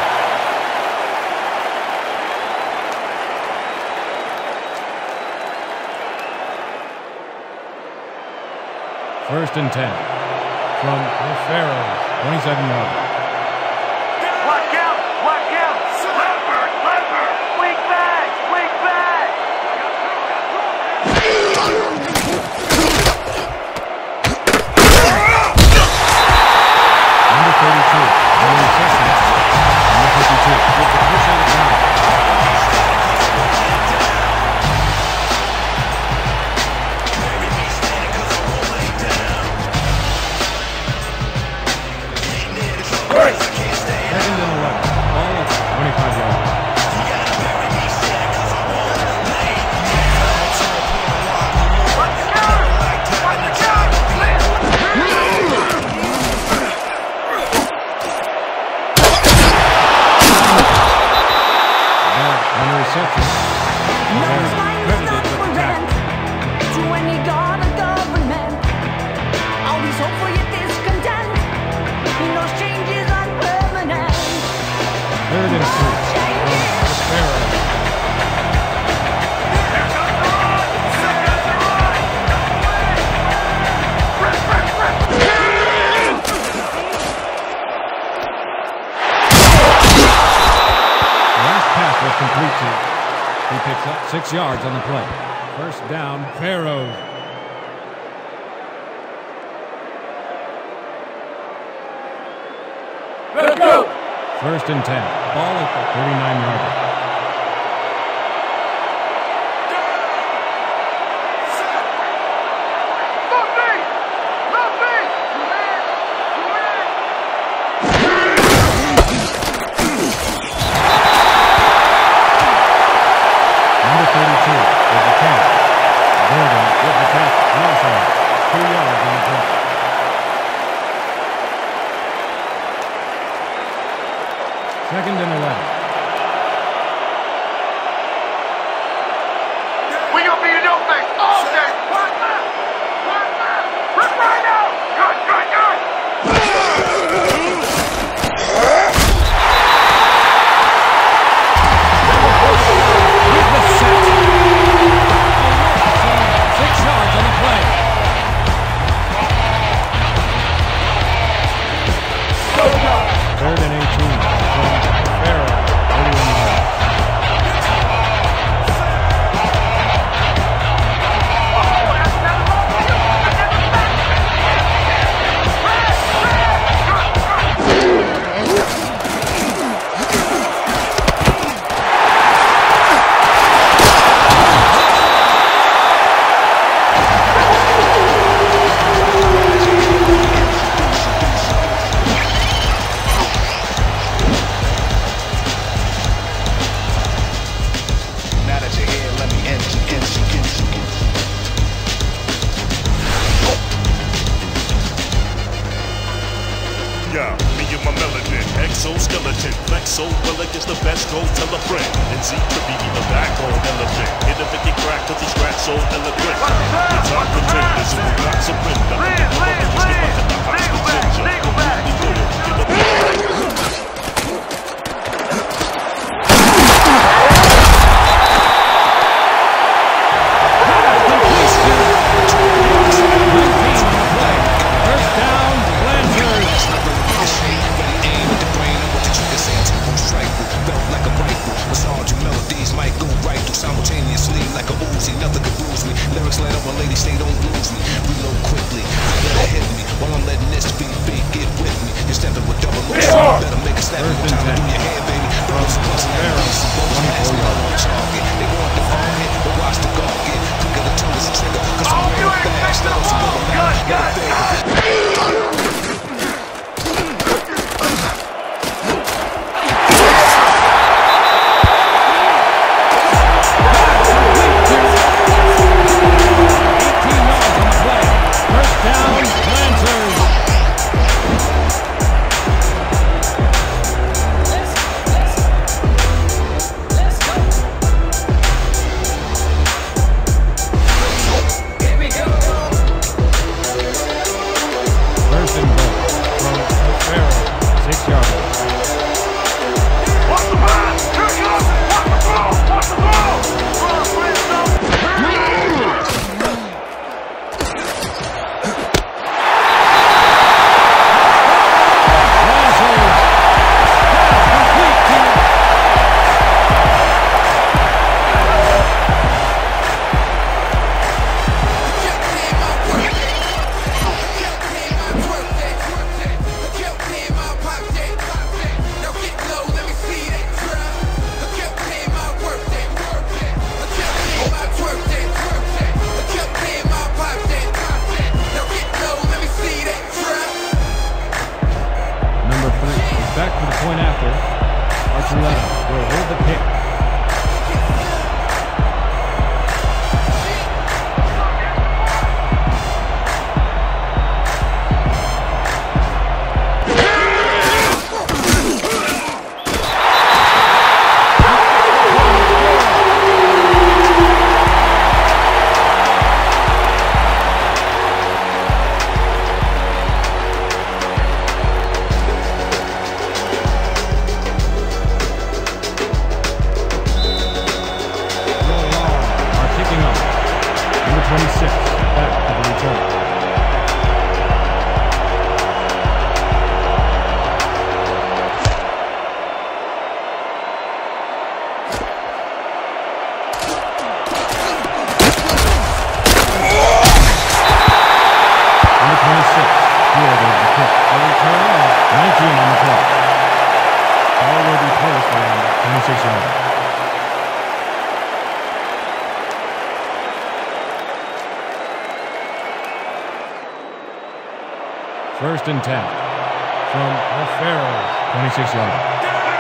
First and ten from the Pharaohs, twenty-seven yards. Watch out, watch out. Leopard, leopard. Weak back, weak back. Number thirty-two, Henry Sessions. Number fifty-two, with the push out of bounds. Second and eleven. Ball at twenty-five yards. Watch the counter. Watch the counter. interception. Man's They're mind's credited not with for the tackle. rent to any god or government. Always hope for your discontent. He knows changes are permanent. Third and two. Changes. Farrell. Last pass was complete to. He picks up six yards on the play. First down, Pharaoh. Let's go. First and ten. Ball at the thirty-nine yard line. Look me! Look me! You man! You man! Number thirty-two is the catch. Gordon with the catch. Loss on it. Two yards on the play. Second and eleven. We gonna be in your face all day! One man! One man! Rip right now! Good, good, good! Here's the set. Six yards on the play. Third and eighteen. From Farrell. thirty-one yards. Now that you're here, let me introduce you. Yeah, me and my melanin, exoskeleton, flexo, well against the best, go tell a friend. And Z trippy, be the backbone elephant. Hit him if he crack, cause he scratch so eloquent. The top contenders who will not surrender. Liz, Liz, Liz! Legal back, legal back! First down, Blanchard. Simultaneously, like a Uzi, nothing can bruise me. Lyrics light up when ladies say don't lose me. Reload quickly, let it hit me. While I'm letting this beat beat get with me. You're stepping with double motion. Better make a snap. First and Time to ten. do your hair, baby. Girls are busting their ass. Both hands on target. They want the target, but watch the guard get. Quicker the tongue is a trigger. Cause I'm Oh, you real ain't fast. fixing Let the them ball! go back. Good, good! eighteen yards on the play. First down, Blanchard. First and goal from Farrell. Six yards. Watch the pass! Here it comes! Watch the ball! Watch the ball! Run, Flintstone! Blanchard. Pass complete to number three. He's back for the point after. Archuleta will hold the pick. First and ten from the Pharaohs, twenty-six yards.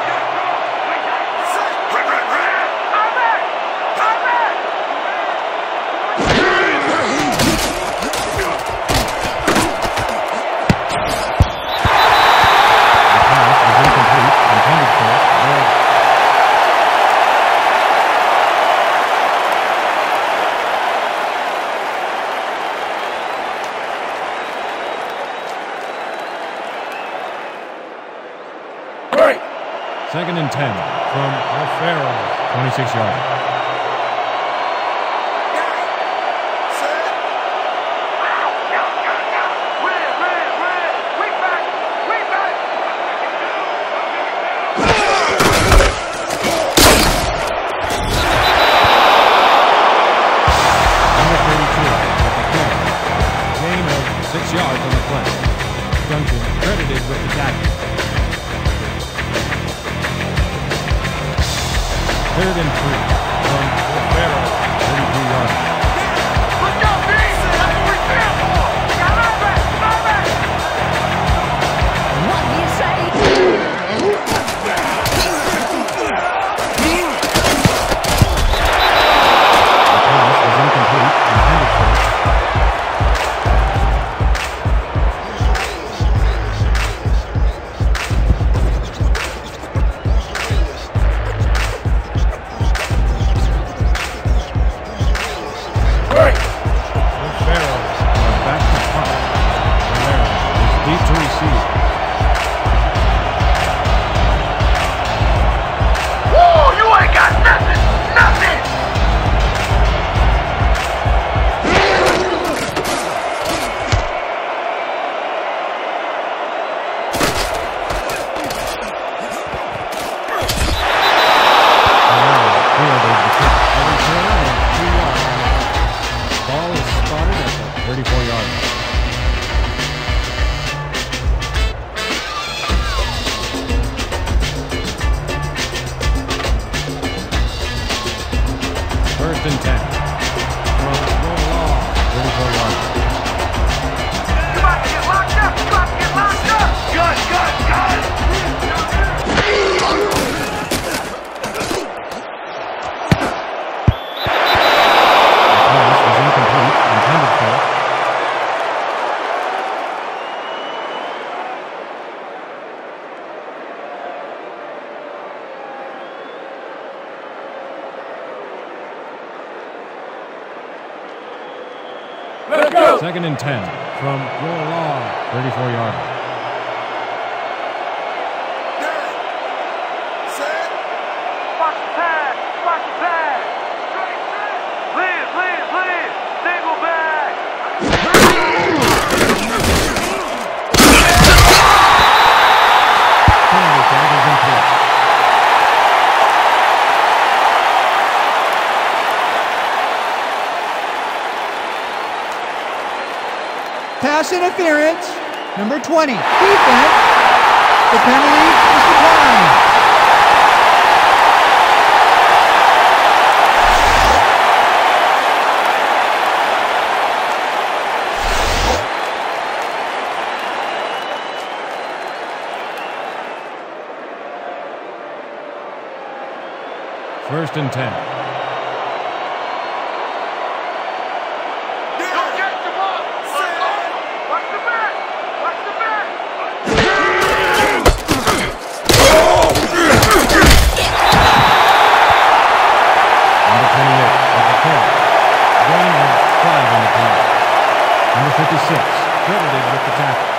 Second and ten from the Pharaohs, twenty-six yards. Number thirty-two at the corner. Gain of six yards on the play. Duncan credited with the tackle. Third and three from the Pharaohs, thirty-three yards. Let's go, D! That's what we stand for! Got our back! Our back! What do you say? The pass was incomplete, intended for. thirty-four yards. First and ten. From the law, thirty-four yards. You about to get locked up! You about to get locked up! Good, good, good! The pass was incomplete, intended for. Let's go. Second and ten from your law, thirty-four yards. Watch the pass! Watch the pass! Please, please, please! Single back! Penalty flag is in place. Pass interference, number twenty, defense. The penalty is declined. First and ten. Don't get the ball! Watch the back! Watch the back! Number twenty-eight at the corner. Gain of five on the play. Number fifty-six credited with the tackle.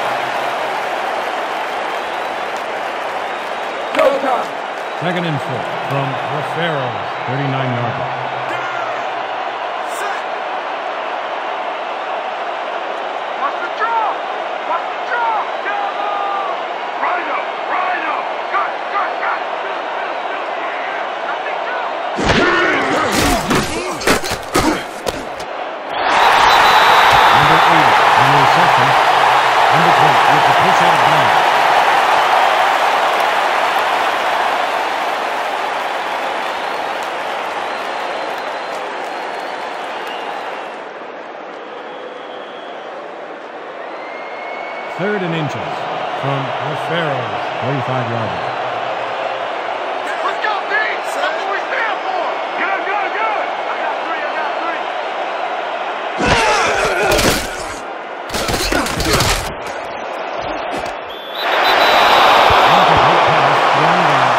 Go time. Second and four from the Pharaohs, thirty-nine yards. Watch the draw! Watch the draw! Rhino! Rhino! Got it! Got it! Got it! Nothing to Number eighty on the reception. Number twenty with the push out of bounds. inches from the Pharaohs, forty-five yards. Let's go, D! That's what we stand for! Good, good, good! I got three, I got three. Incomplete pass, one down.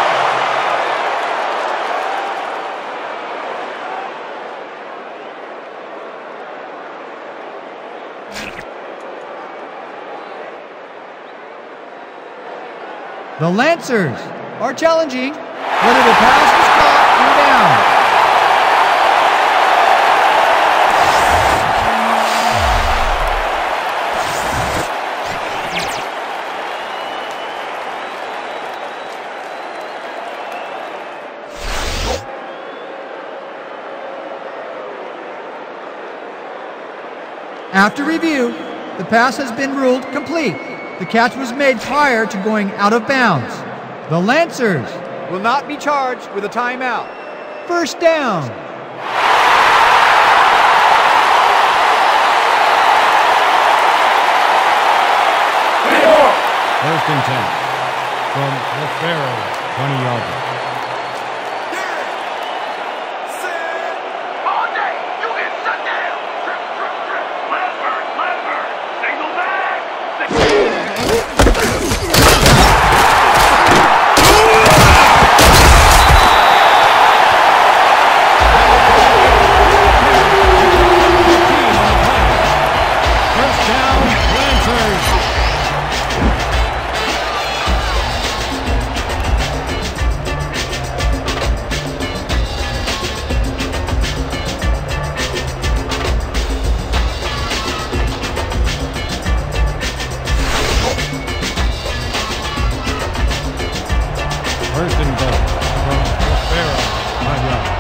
The Lancers are challenging whether the pass is caught or down. After review, the pass has been ruled complete. The catch was made prior to going out of bounds. The Lancers will not be charged with a timeout. First down. First and ten from the Pharaohs, twenty yards. All day, you get shut down! Trip, trip, trip! Ledford, Ledford! Single back! First down, Lancers. First and goal from the Pharaohs, five yards.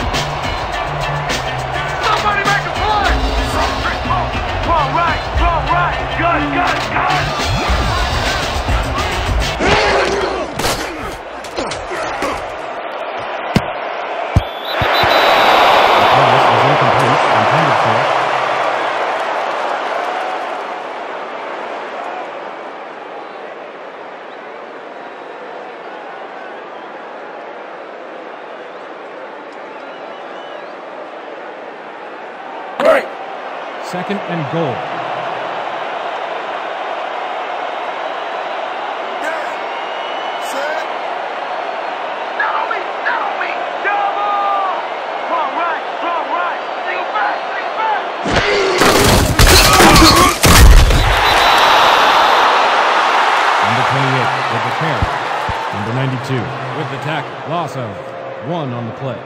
Somebody make a play! Strong, straight, ball. Wrong, right, wrong, right! Good, good, good! The pass was incomplete, intended for. Break. Second and goal. Down on me, down on me! Double! Wrong, right, wrong, right! Single back, single back! Number twenty-eight with the carry. Number ninety-two with the tackle. Loss of one on the play.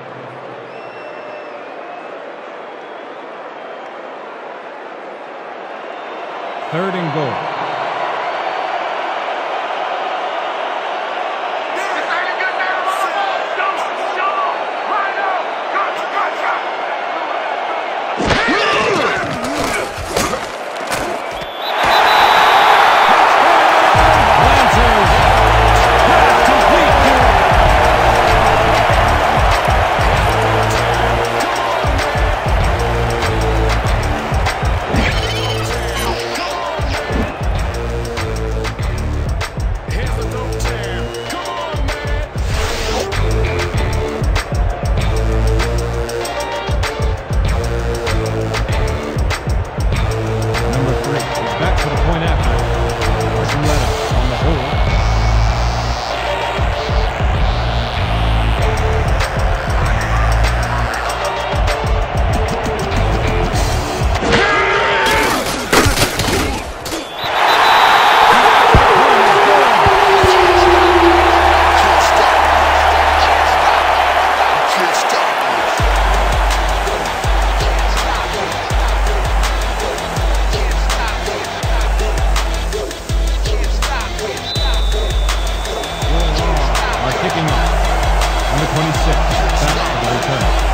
Third and goal. This ain't a good day to run the ball! Double, double! Line up! Gotcha, gotcha! Lancers. Pass complete. Number three is back to the point after. Archuleta on the hold. Are kicking off. Number twenty-six, back for the return.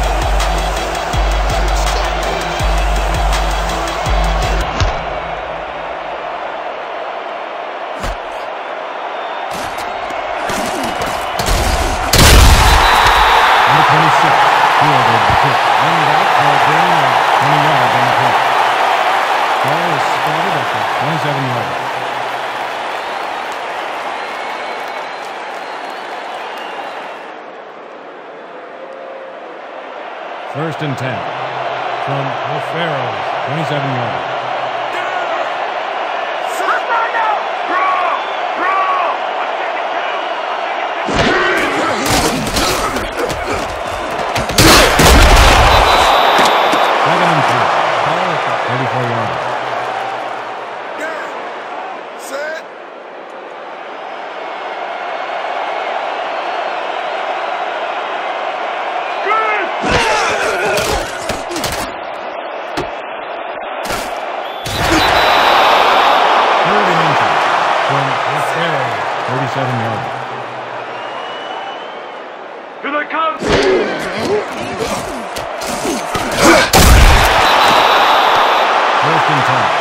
Number twenty-six, fielded the kick. Running back for a gain of twenty yards on the play. Ball is spotted at the twenty-seven yard line. First and ten from the Pharaohs, twenty-seven yards. Second and two. thirty-four yards. Set. Third and inches from the Pharaohs, thirty-seven yards. Here they come! First and ten.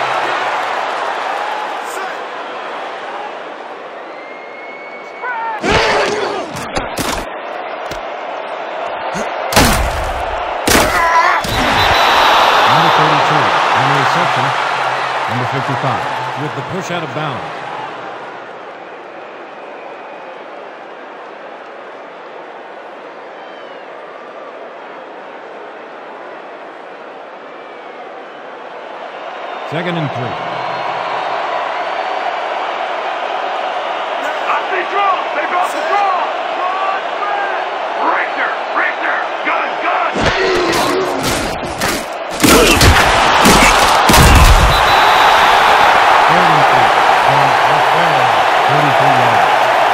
Number thirty-two, on the reception. Number fifty-five, with the push out of bounds. Second and three. I see draw! They brought the draw! Richter! Richter! Gun! Gun! Third and three from the Pharaohs, thirty-three yards.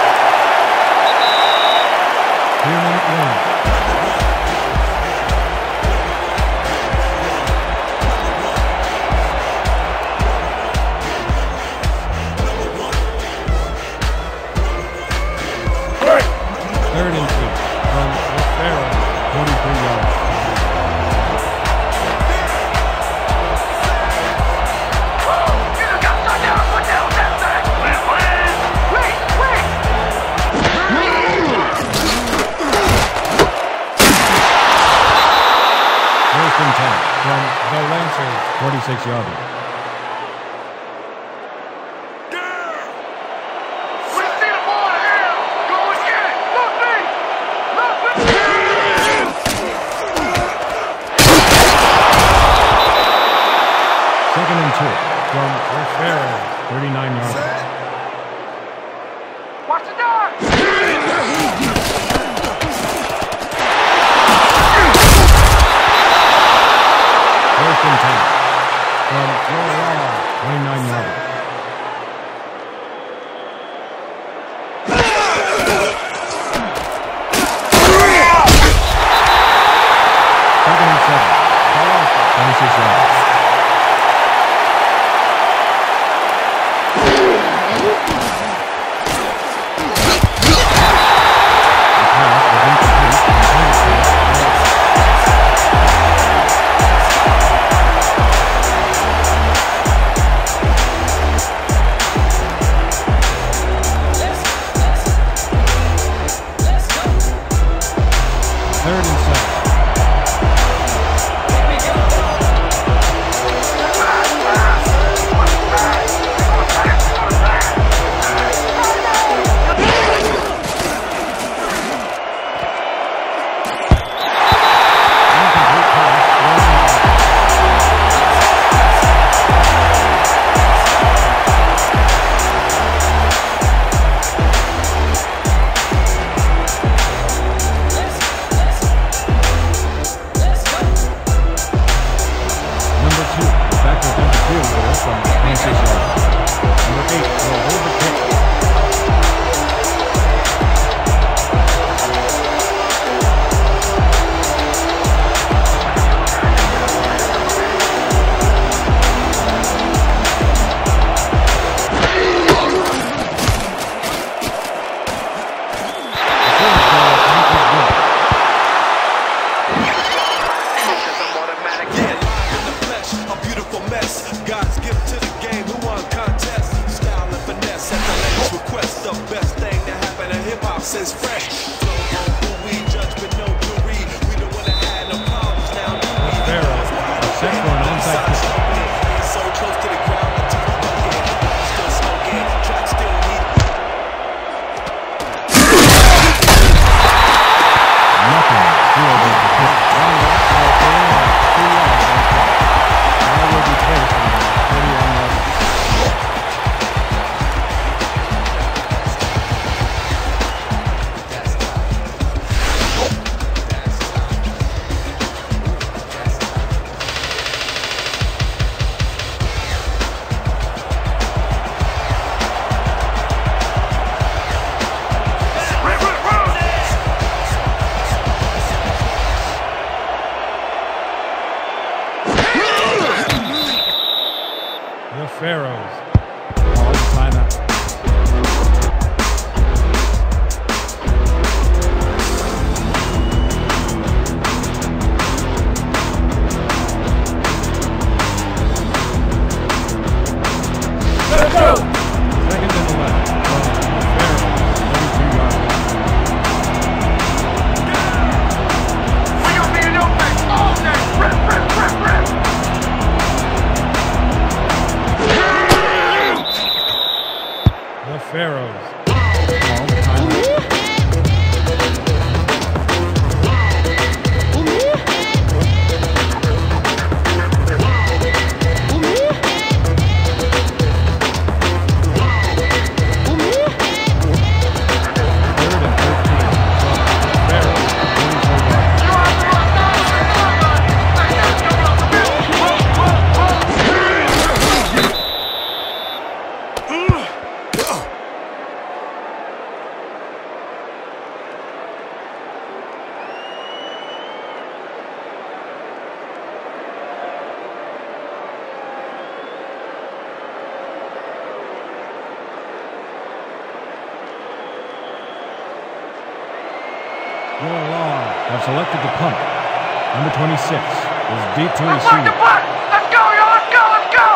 Two-minute warning. Third and two from the Pharaohs, twenty-three yards. First and ten from the Lancers, forty-six yards. We see the ball here! Go and get it! Look me! Look me! Second and two from the Pharaohs, thirty-nine yards. Watch the dog! First and ten from Florida, twenty-nine yards. Second and seven, twenty-six yards. The pass was incomplete and Tennessee third and seven. Incomplete pass, number two, back to the field goal from twenty-six yards. Number eight, will hold the kick. The field goal attempt is good. A beautiful mess. God's gift to the game. Who won contest? Style and finesse at the latest request. The best thing to happen to hip hop since fresh. Flow on who we judge with no jury. We don't wanna have no problems now. Do we? Pharaohs are set for an onside kick. So close to the ground, the top smoking, still smoking, track still heat. Nothing. Field goal. Your law have selected the punt. Number twenty-six is deep to Let's mark the receive. punt! Let's go, yo! Let's go! Let's go!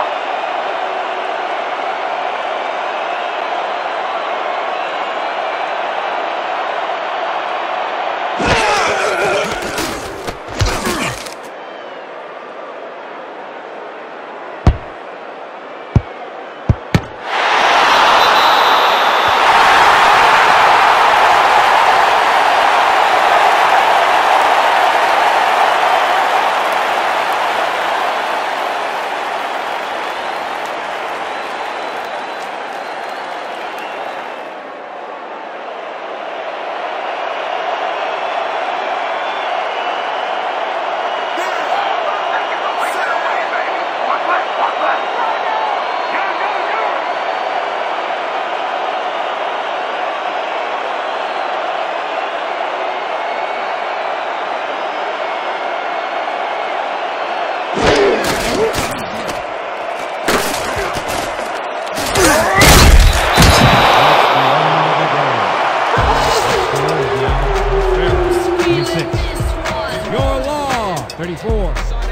Your law, thirty-four.